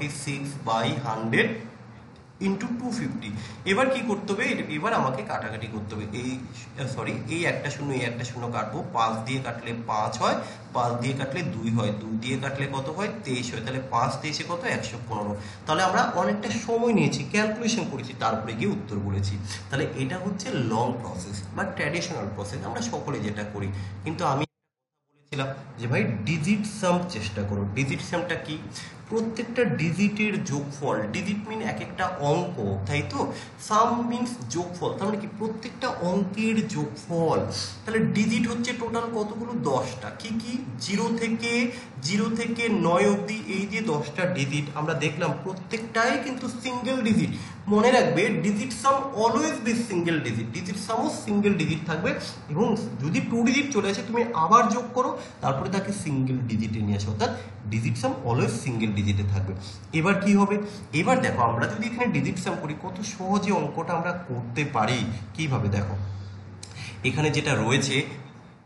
S1: 46/100 ইন্টু 250। এবার কি করতে হবে, এবার আমাকে কাটাকাটি করতে হবে। এই সরি, এই একটা শূন্য এই একটা শূন্য কাটবো, 5 দিয়ে কাটলে 5 হয়, 5 দিয়ে কাটলে 2 হয়, 2 দিয়ে কাটলে কত হয়, 23 হয়। তাহলে 5 23 কত, 115। তাহলে আমরা অনেকটা সময় নিয়েছি, ক্যালকুলেশন করেছি, তারপরে গিয়ে উত্তর বলেছি। তাহলে এটা হচ্ছে লং প্রসেস বা ট্র্যাডিশনাল প্রসেস, আমরা সকলে যেটা করি। কিন্তু আমি বলেছিলাম যে ভাই ডিজিট সাম চেষ্টা করো। ডিজিট সামটা কি, প্রত্যেকটা ডিজিটের যোগফল, ডিজিট মিন এক একটা অঙ্ক, তাই তো, সাম মিনস যোগফল, তার মানে কি প্রত্যেকটা অঙ্কের যোগফল। তাহলে ডিজিট হচ্ছে টোটাল কতগুলো, 10টা। কি কি, জিরো থেকে 9 অবধি, এই যে 10টা ডিজিট আমরা দেখলাম, প্রত্যেকটাই কিন্তু সিঙ্গেল ডিজিট। মনে রাখবে digit sum always be single digit, digit সামও সিঙ্গেল ডিজিট থাকবে। এবং যদি 2 ডিজিট চলে আসে তুমি আবার যোগ করো, তারপরে তাকে সিঙ্গেল ডিজিটে নিয়ে আসো, অর্থাৎ ডিজিট সাম অলওয়েজ সিঙ্গেল ডিজিটে থাকবে। এবার কি হবে, এবার দেখো আমরা যদি এখানে ডিজিট সাম করি, কত সহজে অঙ্কটা আমরা করতে পারি। কিভাবে দেখো, এখানে যেটা রয়েছে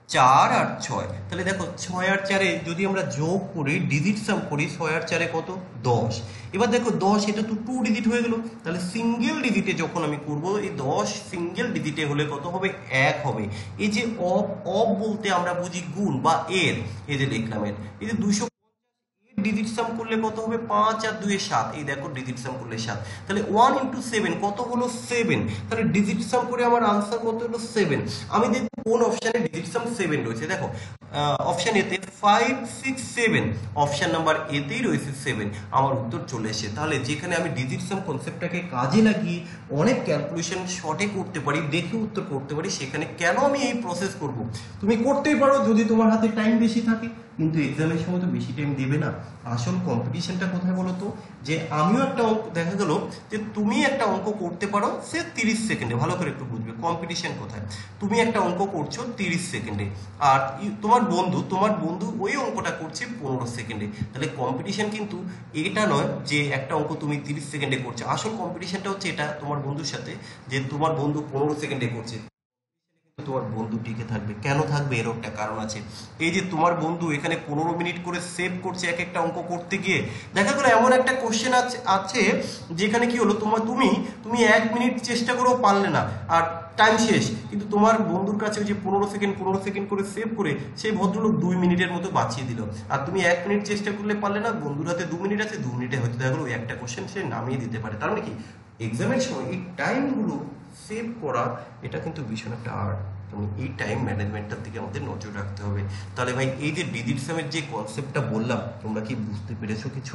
S1: চার আর ছয়, তাহলে দেখো ছয় আর চারে যদি আমরা যোগ করি, ডিজিট সাম করি, ছয় আর চারে কত, 10। এবার দেখো 10 এটা তো 2 ডিজিট হয়ে গেল, তাহলে সিঙ্গেল ডিজিটে যখন আমি করব, এই 10 সিঙ্গেল ডিজিটে হলে কত হবে, 1 হবে। এই যে অফ, অফ বলতে আমরা বুঝি গুণ বা এর, এই যে লিখলাম এর, এই যে 200 ডিজিট সাম করলে কত হবে, 5 আর 2 এ 7, এই দেখো ডিজিট সাম করলে 7, তাহলে 1 ইন্টু 7 কত হলো, 7। তাহলে ডিজিট সাম করে আমার আনসার কত হলো, 7। আমি দেখব কোন অপশনে ডিজিট সাম 7 রয়েছে। দেখো অপশন এতে 5 6 7, অপশন নাম্বার এতেই রয়েছে 7, আমার উত্তর চলে এসেছে। তাহলে যেখানে আমি ডিজিট সাম কনসেপ্টটাকে কাজে লাগিয়ে অনেক ক্যালকুলেশন শর্টে করতে পারি, দেখে উত্তর করতে পারি, সেখানে কেন আমি এই প্রসেস করব? তুমি করতেই পারো যদি তোমার হাতে টাইম বেশি থাকে, কিন্তু এক্সামের সময় তো বেশি টাইম দেবে না। আসল কম্পিটিশনটা কোথায় বলো তো, যে আমিও একটা অঙ্ক, দেখা গেল যে তুমি একটা অঙ্ক করতে পারো সে 30 সেকেন্ডে, ভালো করে একটু বুঝবে কম্পিটিশন কোথায়। তুমি একটা অঙ্ক করছো 30 সেকেন্ডে, আর তোমার বন্ধু ওই অঙ্কটা করছে 15 সেকেন্ডে, তাহলে কম্পিটিশন কিন্তু এটা নয় যে একটা অঙ্ক তুমি 30 সেকেন্ডে করছো, আসল কম্পিটিশনটা হচ্ছে এটা তোমার বন্ধুর সাথে, যে তোমার বন্ধু 15 সেকেন্ডে করছে, তোমার বন্ধু টিকে থাকবে। কেন থাকবে? এর একটা কারণ আছে। এই যে তোমার বন্ধু এখানে 15 মিনিট করে সেভ করছে এক একটা অঙ্ক করতে গিয়ে, দেখা গেলো এমন একটা কোশ্চেন আছে যেখানে কি হলো, তুমি 1 মিনিট চেষ্টা করেও পারলে না, আর টাইম শেষ, কিন্তু তোমার বন্ধুর কাছে ওই যে 15 সেকেন্ড করে সেভ করে সেই ভদ্রলোক 2 মিনিটের মতো বাঁচিয়ে দিল, আর তুমি 1 মিনিট চেষ্টা করলে পারলে না, বন্ধুর হাতে 2 মিনিট আছে, 2 মিনিটে হয়তো দেখা গেলো ওই একটা কোশ্চেন সে নামিয়ে দিতে পারে। তার মানে কি, এক্সামের সময় এই টাইমগুলো সেভ করা, এটা কিন্তু ভীষণ একটা আর্ট, এবং এই টাইম ম্যানেজমেন্টটার দিকে আমাদের নজর রাখতে হবে। তাহলে ভাই এই যে ডিজিট সামের যে কনসেপ্টটা বললাম, তোমরা কি বুঝতে পেরেছো কিছু?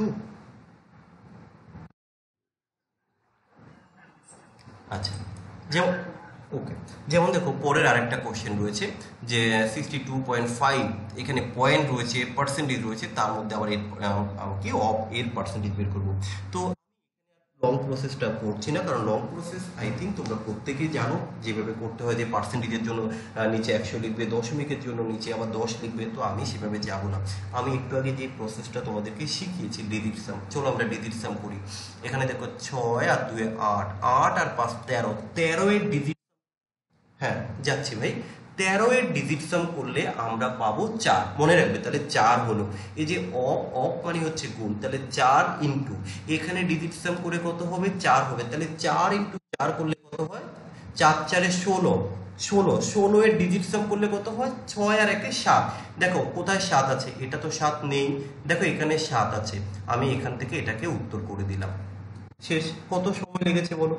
S1: আচ্ছা, যেমন ওকে, যেমন দেখো পরের আরেকটা কোশ্চেন রয়েছে যে 62.5, এখানে পয়েন্ট রয়েছে, পার্সেন্টেজ রয়েছে, তার মধ্যে আবার এর কি অফ এর পার্সেন্টেজ বের করবো। তো লং প্রসেসটা করছি না, কারণ লং প্রসেস আই থিঙ্ক তোমরা প্রত্যেকেই জানো যেভাবে করতে হয়, যে পার্সেন্টেজের জন্য নিচে 100 লিখবে, দশমিকের জন্য নিচে আবার 10 লিখবে, তো আমি সেভাবে যাব না। আমি একটু আগে যে প্রসেসটা তোমাদেরকে শিখিয়েছি ডিজিট সাম, চলো আমরা ডিজিট সাম করি। এখানে দেখো 6 আর 2 8, 8 আর 5 13, 13 এর ডিজিট, হ্যাঁ যাচ্ছি ভাই, 13 এর ডিজিট সাম করলে আমরা পাবো 4, মনে রাখবে। তাহলে 4 হলো, এই যে অফ, অফ মানে হচ্ছে গুণ, তাহলে 4 ইন্টু এখানে ডিজিট সাম করে কত হবে, 4 হবে, তাহলে 4 ইন্টু 4 করলে কত হয়, 4 4 16, 16 এর ডিজিট সাম করলে কত হয়, 6 আর 1 7। দেখো কোথায় 7 আছে, এটা তো 7 নেই, দেখো এখানে 7 আছে, আমি এখান থেকে এটাকে উত্তর করে দিলাম, শেষ। কত সময় লেগেছে বলো,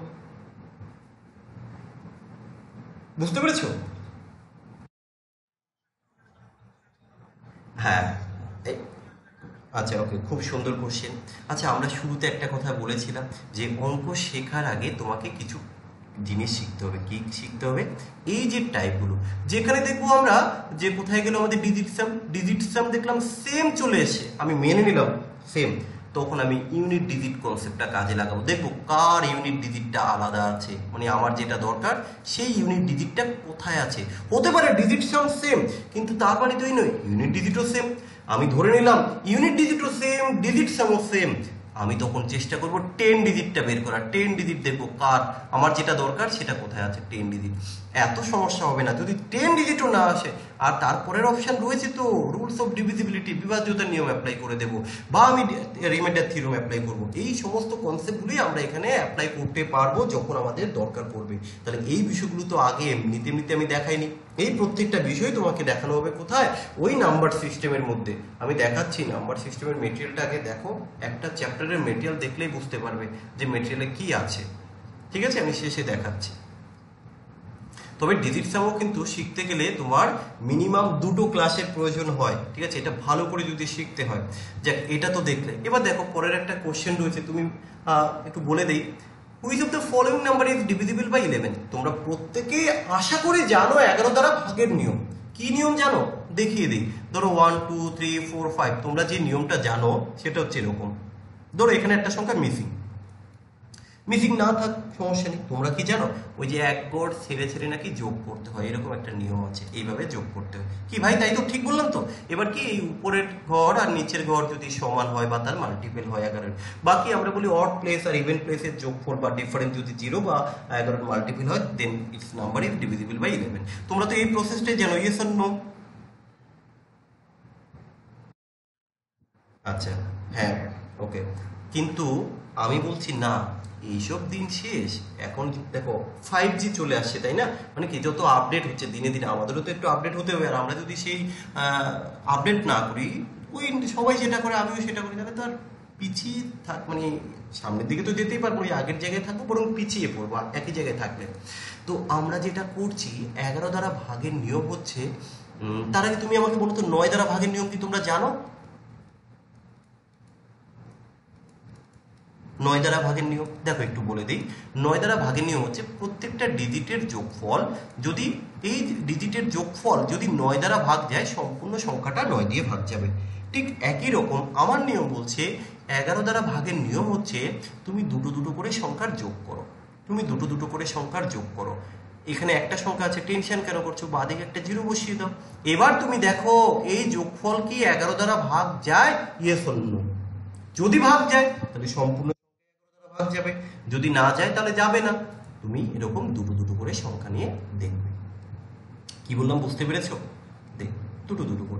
S1: বুঝতে পেরেছো? হ্যাঁ, এই- আচ্ছা ওকে, খুব সুন্দর কোশ্চেন। আচ্ছা, আমরা শুরুতে একটা কথা বলেছিলাম যে অঙ্ক শেখার আগে তোমাকে কিছু জিনিস শিখতে হবে। কি শিখতে হবে? এই যে টাইপগুলো, যেখানে দেখবো আমরা যে কোথায় গেল আমাদের ডিজিট সাম, ডিজিট সাম দেখলাম সেম চলে এসে, আমি মেনে নিলাম সেম, তখন আমি ইউনিট ডিজিট কনসেপ্টটা কাজে লাগাবো, দেখবো কার ইউনিট ডিজিটটা আলাদা আছে, মানে আমার যেটা দরকার সেই ইউনিট ডিজিটটা কোথায় আছে। হতে পারে ডিজিট সাম সেম, কিন্তু তার মানে তো এই নয় ইউনিট ডিজিটও সেম। আমি ধরে নিলাম ইউনিট ডিজিটও সেম, ডিজিট সামও সেম, আমি তখন চেষ্টা করব 10 ডিজিটটা বের করার, 10 ডিজিট দেখবো কার, আমার যেটা দরকার সেটা কোথায় আছে 10 ডিজিট। এত সমস্যা হবে না যদি 10 ডিজিটও না আসে। আর তারপরের অপশন রয়েছে তো, রুলস অফ ডিভিজিবিলিটি, বিভাজ্যতার নিয়ম অ্যাপ্লাই করে দেব, বা আমি রিমাইন্ডার থিওরেম অ্যাপ্লাই করব। এই সমস্ত কনসেপ্টগুলোই আমরা এখানে অ্যাপ্লাই করতে পারবো যখন আমাদের দরকার পড়বে। তাহলে এই বিষয়গুলো তো আগে এমনিতে এমনিতে আমি দেখাইনি, এই প্রত্যেকটা বিষয় তোমাকে দেখানো হবে কোথায়, ওই নাম্বার সিস্টেমের মধ্যে। আমি দেখাচ্ছি নাম্বার সিস্টেমের মেটেরিয়ালটা আগে দেখো, একটা চ্যাপ্টারের মেটেরিয়াল দেখলেই বুঝতে পারবে যে মেটেরিয়ালে কি আছে, ঠিক আছে? আমি শেষে দেখাচ্ছি। তবে ডিজিট সামও কিন্তু শিখতে গেলে তোমার মিনিমাম 2টো ক্লাসের প্রয়োজন হয়, ঠিক আছে? এটা ভালো করে যদি শিখতে হয়। যাক, এটা তো দেখলে, এবার দেখো পরের একটা কোশ্চেন রয়েছে, তুমি একটু বলে দেই, which of the following number is divisible by 11? তোমরা প্রত্যেকেই আশা করি জানো 11 দ্বারা ভাগের নিয়ম। কি নিয়ম জানো? দেখিয়ে দিই। ধরো 1 2 3 4 5, তোমরা যে নিয়মটা জানো সেটা হচ্ছে এরকম। ধরো এখানে একটা সংখ্যা মিসিং, মিসিং না থাক সমস্যা নেই, তোমরা কি জানো ওই যে এক গড় ছেড়ে ছেড়ে নাকি যোগ করতে হয়, এরকম একটা নিয়ম আছে, এইভাবে যোগ করতে হয়। কি ভাই, তাই তো ঠিক বললাম তো? এবার কি এই উপরের ঘর আর নিচের ঘর যদি সমান হয় বা তার মাল্টিপল হয় 11, বাকি আমরা বলি অড প্লেস আর ইভেন প্লেসের যোগফল বা ডিফারেন্স যদি 0 বা 11 মাল্টিপল হয়, then it's number is divisible by 11। তোমরা তো এই প্রসেসটাই জানো, ইয়েস অর নো? আচ্ছা, হ্যাঁ, ওকে। কিন্তু আমি বলছি না, এইসব দিন শেষ। এখন দেখো 5G চলে আসছে, তাই না? মানে কি, যত আপডেট হচ্ছে দিনে দিনে আমাদেরও তো একটু আপডেট হতে হবে। আর আমরা যদি সেই আপডেট না করি, ওই সবাই যেটা করে আমিও সেটা করি, তাহলে তো আর পিছিয়ে থাক, মানে সামনের দিকে তো যেতেই পারবো, ওই আগের জায়গায় থাকবো, বরং পিছিয়ে পড়বো একই জায়গায় থাকলে। তো আমরা যেটা করছি, 11 দ্বারা ভাগের নিয়ম হচ্ছে, তার আগে তুমি আমাকে বলো তো 9 দ্বারা ভাগের নিয়ম কি তোমরা জানো? 9 দ্বারা ভাগের নিয়ম দেখো একটু বলে দিই। 9 দ্বারা ভাগের নিয়ম হচ্ছে প্রত্যেকটা ডিজিটের যোগফল, যদি এই ডিজিটের যোগফল যদি 9 দ্বারা ভাগ যায়, সম্পূর্ণ সংখ্যাটা 9 দিয়ে ভাগ যাবে। ঠিক একই রকম আমার নিয়ম বলছে 11 দ্বারা ভাগের নিয়ম হচ্ছে তুমি দুটো দুটো করে সংখ্যার যোগ করো। তুমি দুটো দুটো করে সংখ্যার যোগ করো। এখানে একটা সংখ্যা আছে, টেনশন কেন করছো? বাঁদিকে একটা জিরো বসিয়ে দাও। এবার তুমি দেখো এই যোগফল কি 11 দ্বারা ভাগ যায়, ইয়েস অর নো? যদি ভাগ যায় তাহলে সম্পূর্ণ ভাগ যাবে, যদি না যায় তাহলে যাবে না। তুমি এরকম দুটো দুটো করে সংখ্যা নিয়ে দেখবে। কি বললাম বুঝতে পেরেছো? দেখ, দুটো দুটো করে,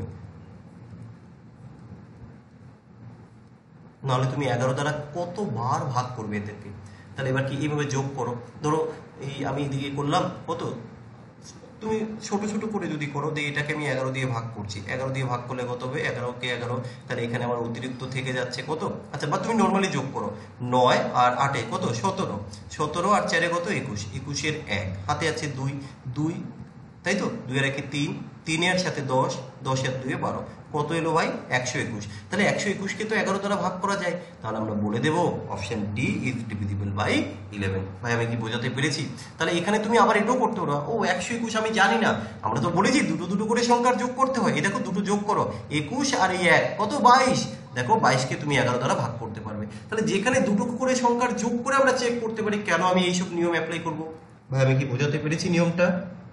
S1: নাহলে তুমি 11 দ্বারা কতবার ভাগ করবে এদেরকে? তাহলে এবার কি এইভাবে যোগ করো। ধরো এই আমি এদিকে করলাম কত, তুমি ছোট ছোট করে যদি করো, দিয়ে এটাকে আমি 11 দিয়ে ভাগ করছি, 11 দিয়ে ভাগ করলে কত হবে? 11 কে 11, তাহলে এখানে আমার অতিরিক্ত থেকে যাচ্ছে কত? আচ্ছা, বা তুমি নর্মালি যোগ করো, 9 আর 8 কত? 17, 17 আর 4 কত? 21, 21-এর 1 হাতে আছে 2, 2, তাই তো? 2 আর 1 3, 3 এর সাথে 10, 10 আর 2 12, কত এলো ভাই? 121। তাহলে 121-কে তো 11 দ্বারা ভাগ করা যায়, তাহলে আমরা বলে দেবো option D is divisible by 11। ভাই আমি কি বোঝাতে পেরেছি? তাহলে এখানে তুমি আবার এটাও করতে পারো, ও 121 আমি জানি না, আমরা তো বলেছি দুটো দুটো করে সংখ্যার যোগ করতে হয়। এই দেখো দুটো যোগ করো, 21 আর এই 1 কত? 22। দেখো 22-কে তুমি 11 দ্বারা ভাগ করতে পারবে। তাহলে যেখানে দুটো করে সংখ্যার যোগ করে আমরা চেক করতে পারি, কেন আমি এইসব নিয়ম অ্যাপ্লাই করবো? ভাই আমি কি বোঝাতে পেরেছি নিয়মটা?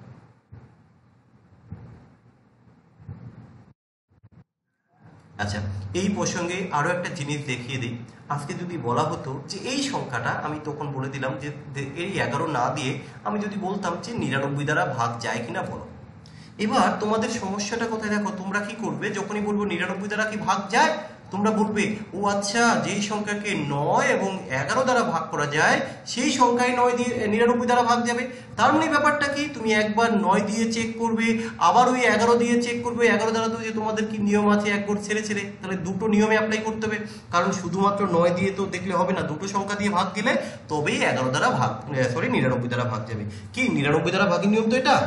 S1: আচ্ছা, এই প্রসঙ্গে আরো একটা জিনিস দেখিয়ে দিই। আজকে যদি বলা হতো যে এই সংখ্যাটা, আমি তখন বলে দিলাম যে এই 11 না দিয়ে আমি যদি বলতাম যে 99 দ্বারা ভাগ যায় কিনা বলো। এবার তোমাদের সমস্যাটা কোথায় দেখো, তোমরা কি করবে যখনই বলবো 99 দ্বারা কি ভাগ যায়, তোমরা বলবে ও আচ্ছা, যেই সংখ্যাকে 9 এবং 11 দ্বারা ভাগ করা যায় সেই সংখ্যায় 9 দিয়ে 99 দ্বারা ভাগ যাবে। তার মানে ব্যাপারটা কি, তুমি একবার 9 দিয়ে চেক করবে, আবার ওই 11 দিয়ে চেক করবে। 11 দ্বারা তো যে তোমাদের কি নিয়ম আছে, একবার ছেড়ে ছেড়ে, তাহলে দুটো নিয়মে অ্যাপ্লাই করতে হবে। কারণ শুধুমাত্র 9 দিয়ে তো দেখলে হবে না, দুটো সংখ্যা দিয়ে ভাগ দিলে তবেই 11 দ্বারা ভাগ, সরি 99 দ্বারা ভাগ যাবে। কি 99 দ্বারা ভাগের নিয়ম তো এটা।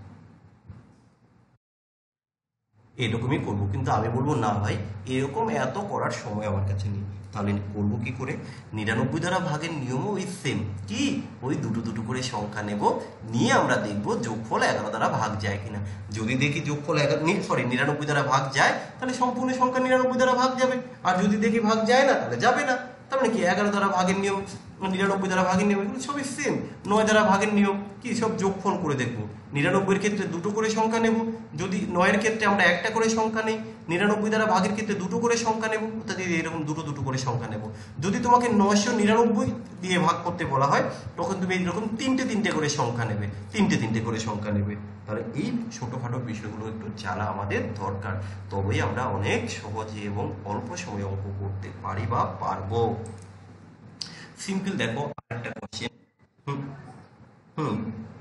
S1: এরকমই করবো, কিন্তু আমি বলবো না ভাই, এরকম এত করার সময় আমার কাছে নেই। তাহলে করবো কি করে? 99 দ্বারা ভাগের নিয়মও ওই সেম, কি ওই দুটো দুটো করে সংখ্যা নেব, নিয়ে আমরা দেখবো যোগফল 11 দ্বারা ভাগ যায় কিনা। যদি দেখি যোগফল 99 দ্বারা ভাগ যায়, তাহলে সম্পূর্ণ সংখ্যা 99 দ্বারা ভাগ যাবে। আর যদি দেখি ভাগ যায় না, তাহলে যাবে না। তার মানে কি 11 দ্বারা ভাগের নিয়ম, 99 দ্বারা ভাগের নিয়ম, এগুলো সবই সেম। 9 দ্বারা ভাগের নিয়ম কি, সব যোগফল করে দেখবো। 99-এর ক্ষেত্রে দুটো করে সংখ্যা নেব, যদি 9-এর ক্ষেত্রে আমরা একটা করে সংখ্যা নেই, 99 দ্বারা ভাগের ক্ষেত্রে দুটো করে সংখ্যা নেব, অর্থাৎ এরকম দুটো দুটো করে সংখ্যা নেব। যদি তোমাকে 999 দিয়ে ভাগ করতে বলা হয়, তখন তুমি এরকম তিনটে তিনটে করে সংখ্যা নেবে, তিনটে তিনটে করে সংখ্যা নেবে। তাহলে এই ছোটখাটো বিষয়গুলো একটু জানা আমাদের দরকার, তবেই আমরা অনেক সহজে এবং অল্প সময়ে অঙ্ক করতে পারি বা পারবো। সিম্পল দেখো আরেকটা কোশ্চেন। হুম, হুম,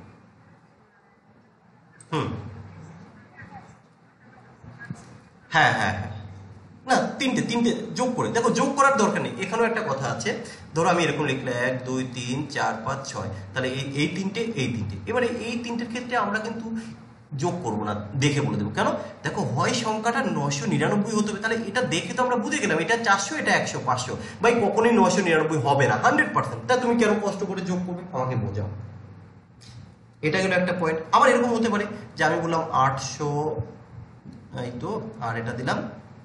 S1: হুম, হ্যাঁ, হ্যাঁ, হ্যাঁ, না তিনটে তিনটে যোগ করে দেখো, যোগ করার দরকার নেই। এখানেও একটা কথা আছে, ধরো আমি এরকম লিখলে 1 2 3 4 5 6, তাহলে এই এই তিনটে এই তিনটে, এবারে এই তিনটের ক্ষেত্রে আমরা কিন্তু যোগ করবো না, দেখে বলে দেবো কেন। দেখো হয় সংখ্যাটা 999 হতে হবে, তাহলে এটা দেখে তো আমরা বুঝে গেলাম এটা 400, এটা 100 500, ভাই কখনোই 999 হবে না 100%। তা তুমি কেন কষ্ট করে যোগ করবে, আমাকে বোঝাও। এটা গেল একটা পয়েন্ট। আবার এরকম হতে পারে যে আমি বললাম 800, এই তো, আর এটা দিলাম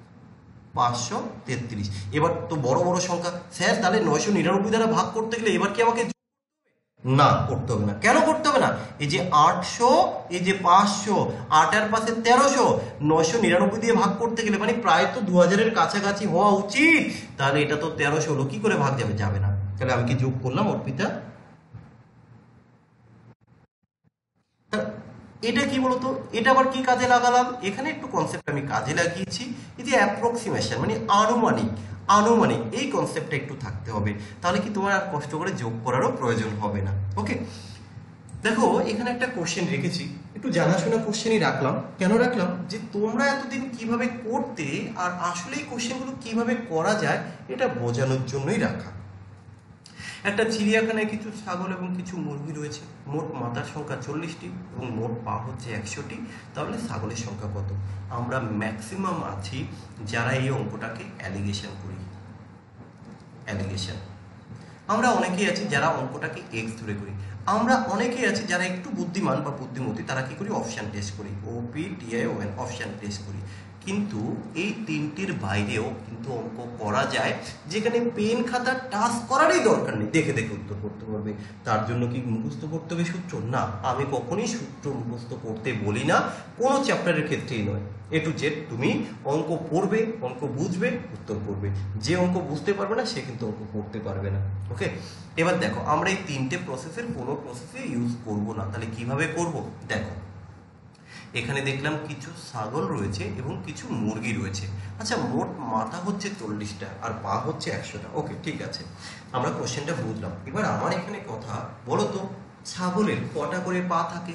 S1: 533। এবার তো বড় বড় সংখ্যা, স্যার তাহলে 999 দ্বারা ভাগ করতে গেলে এবার কি আমাকে না করতে হবে না? কেন করতে হবে না? এই যে 800, এই যে 500, 8 আর পাশে 1300, 999 দিয়ে ভাগ করতে গেলে মানে প্রায় তো 2000-এর কাছাকাছি হওয়া উচিত। তাহলে এটা তো 1300 হলো, কি করে ভাগ যাবে? যাবে না। তাহলে আমি কি যোগ করলাম অর্পিতা? এটা কি বলতো, এটা আবার কি কাজে লাগালাম, এখানে একটু কনসেপ্ট আমি কাজে লাগিয়েছি, এই যে অ্যাপ্রক্সিমেশন মানে আনুমানিক, আনুমানিক এই কনসেপ্টটা একটু থাকতে হবে, তাহলে কি তোমার আর কষ্ট করে যোগ করারও প্রয়োজন হবে না। ওকে, দেখো এখানে একটা কোশ্চেন রেখেছি, একটু জানাশোনা কোশ্চেনই রাখলাম। কেন রাখলাম, যে তোমরা এতদিন কিভাবে করতে আর আসলে এই কোশ্চেনগুলো কিভাবে করা যায় এটা বোঝানোর জন্যই রাখা। একটা চিড়িয়াখানায় কিছু ছাগল এবং কিছু মুরগি রয়েছে, মোট মাথার সংখ্যা 40টি এবং মোট পা হচ্ছে 100টি, তাহলে ছাগলের সংখ্যা কত? আমরা ম্যাক্সিমাম আছি যারা এই অঙ্কটাকে অ্যালিগেশন করি, অ্যালিগেশন। আমরা অনেকেই আছি যারা অঙ্কটাকে এক্স ধরে করি, আমরা অনেকেই আছি যারা একটু বুদ্ধিমান বা বুদ্ধিমতী, তারা কি করি, অপশান টেস্ট করি, O P T I O N option test করি। কিন্তু এই তিনটির বাইরেও কিন্তু অঙ্ক করা যায়, যেখানে পেন খাতা টাচ করারই দরকার নেই, দেখে দেখে উত্তর করতে পারবে। তার জন্য কি মুখস্থ করতে হবে সূত্র? না, আমি কখনোই সূত্র মুখস্থ করতে বলি না, কোনো চ্যাপ্টারের ক্ষেত্রেই নয়। এ টু জেড তুমি অঙ্ক পড়বে, অঙ্ক বুঝবে, উত্তর করবে। যে অঙ্ক বুঝতে পারবে না সে কিন্তু অঙ্ক করতে পারবে না। ওকে, এবার দেখো আমরা এই তিনটে প্রসেসের কোনো প্রসেসে ইউজ করব না, তাহলে কিভাবে করব? দেখো এখানে দেখলাম কিছু ছাগল রয়েছে এবং কিছু মুরগি রয়েছে। আচ্ছা, মোট মাথা হচ্ছে 40টা আর পা হচ্ছে 100টা। ওকে, ঠিক আছে, আমরা কোশ্চেনটা বুঝলাম। এবার আমার এখানে কথা, বলো তো ছাগলের কটা করে পা থাকে?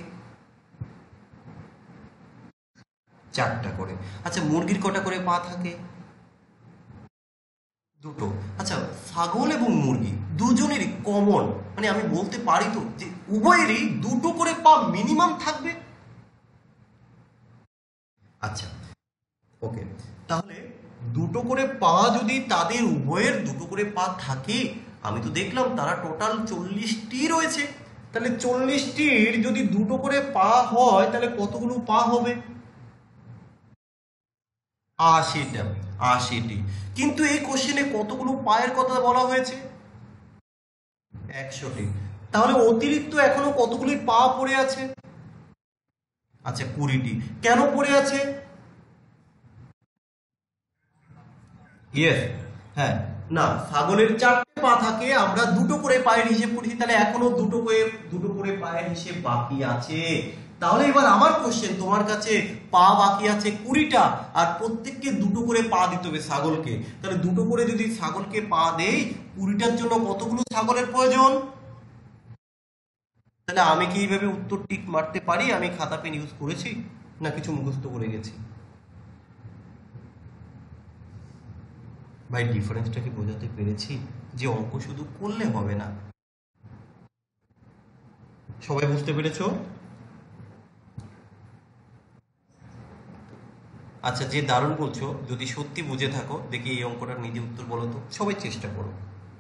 S1: 4টা করে। আচ্ছা, মুরগির কটা করে পা থাকে? 2টো। আচ্ছা, ছাগল এবং মুরগি দুজনেরই কমন, মানে আমি বলতে পারি তো যে উভয়েরই 2টো করে পা মিনিমাম থাকবে। আচ্ছা, ওকে, তাহলে 2টো করে পা যদি তাদের উভয়ের 2টো করে পা থাকে, আমি তো দেখলাম তারা টোটাল 40টি রয়েছে, তাহলে 40টির যদি 2টো করে পা হয় তাহলে কতগুলো পা হবে? 80টা, 80টি। কিন্তু এই কোশ্চেনে কতগুলো পায়ের কথা বলা হয়েছে? 100টি। তাহলে অতিরিক্ত এখনো কতগুলি পা পড়ে আছে? আচ্ছা, 20টি। কেন পড়ে আছে? ইয়েস, হ্যাঁ, না, ছাগলের 4টে পা থাকে, আমরা 2টো করে পায়ের হিসেব করেছি, তাহলে এখনো 2টো করে পায়ের হিসেব বাকি আছে। তাহলে এবার আমার কোশ্চেন তোমার কাছে, পা বাকি আছে 20টা, আর প্রত্যেককে 2টো করে পা দিতে হবে ছাগলকে, তাহলে 2টো করে যদি ছাগলকে পা দেই, 20টার জন্য কতগুলো ছাগলের প্রয়োজন? তাহলে আমি কি এইভাবে উত্তর টিক মারতে পারি? আমি খাতা পেন ইউজ করেছি না কিছু মুখস্থ করে গেছি? ভাই, ডিফারেন্সটা কি বোঝাতে পেরেছি? যে অঙ্ক শুধু করলে হবে না। সবাই বুঝতে পেরেছো? আচ্ছা, যে দারুণ বলছো, যদি সত্যি বুঝে থাকো দেখি এই অঙ্কটার নিজে উত্তর বলো তো, সবাই চেষ্টা করো।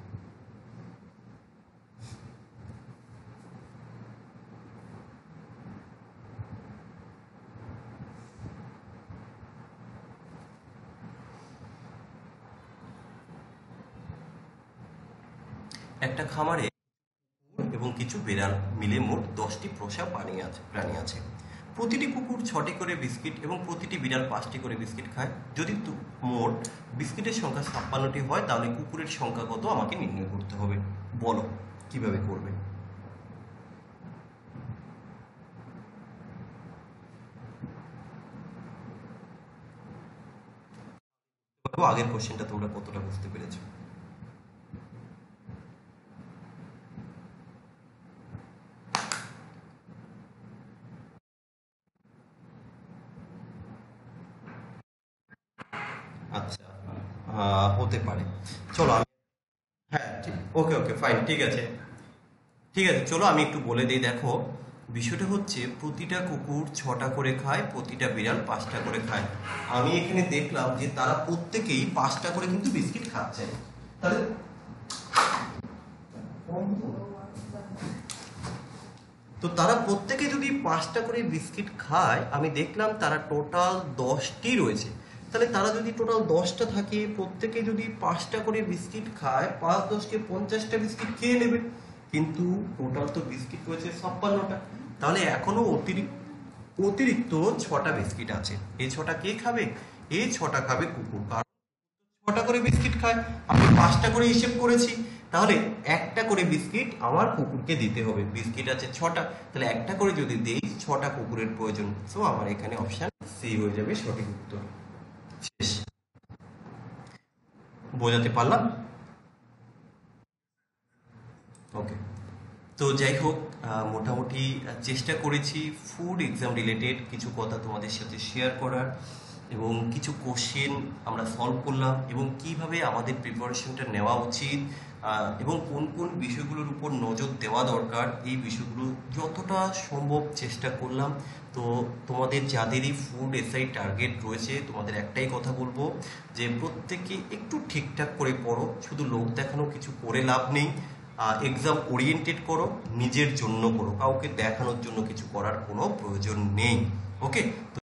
S1: একটা খামারে এবং কিছু বিড়াল মিলে মোট 10টি পোষা প্রাণী আছে। প্রতিটি কুকুর 6টি করে বিস্কিট এবং প্রতিটি বিড়াল 5টি করে বিস্কিট খায়। যদি মোট বিস্কিটের সংখ্যা 56টি হয়, তাহলে কুকুরের সংখ্যা কত আমাকে নির্ণয় করতে হবে। বলো কিভাবে করবে? আগের কোশ্চেনটা তোমরা কতটা বুঝতে পেরেছো? আচ্ছা, হতে পারে। চলো হ্যাঁ, ওকে ওকে ফাইন, ঠিক আছে, ঠিক আছে, চলো আমি একটু বলে দিই। দেখো বিষয়টা হচ্ছে, প্রতিটা কুকুর 6টা করে খায়, প্রতিটা বিড়াল 5টা করে খায়। আমি এখানে দেখলাম যে তারা প্রত্যেকেই 5টা করে কিন্তু বিস্কিট খাচ্ছে। তাহলে তো তারা প্রত্যেকে যদি 5টা করে বিস্কিট খায়, আমি দেখলাম তারা টোটাল 10টি রয়েছে। তাহলে তারা যদি টোটাল 10টা থাকে, প্রত্যেকে যদি 5টা করে বিস্কিট খায়, 5 10 কে 50টা বিস্কিট খেয়ে নেবে। কিন্তু টোটাল তো বিস্কিট রয়েছে 56টা, তাহলে এখনো অতিরিক্ত 6টা বিস্কিট আছে। এই 6টা কে খাবে? এই 6টা খাবে কুকুর, কারণ 6টা করে বিস্কিট খায়। আমি 5টা করে হিসেব করেছি, তাহলে একটা করে বিস্কিট আমার কুকুরকে দিতে হবে। বিস্কিট আছে 6টা, তাহলে একটা করে যদি দেই 6টা কুকুরের প্রয়োজন। সো আমার এখানে অপশন সি হয়ে যাবে সঠিক উত্তর। শেষ। বোঝাতে পারলাম? ওকে। তো যাই হোক, মোটামুটি চেষ্টা করেছি ফুড এক্সাম রিলেটেড কিছু কথা তোমাদের সাথে শেয়ার করার, এবং কিছু কোশ্চেন আমরা সলভ করলাম, এবং কিভাবে আমাদের প্রিপারেশনটা নেওয়া উচিত, এবং কোন কোন বিষয়গুলোর উপর নজর দেওয়া দরকার, এই বিষয়গুলো যতটা সম্ভব চেষ্টা করলাম। তো তোমাদের যাদেরই ফুড এসআই টার্গেট রয়েছে, তোমাদের একটাই কথা বলবো যে প্রত্যেকে একটু ঠিকঠাক করে পড়ো, শুধু লোক দেখানো কিছু করে লাভ নেই। এক্সাম ওরিয়েন্টেড করো, নিজের জন্য করো, কাউকে দেখানোর জন্য কিছু করার কোনো প্রয়োজন নেই। ওকে।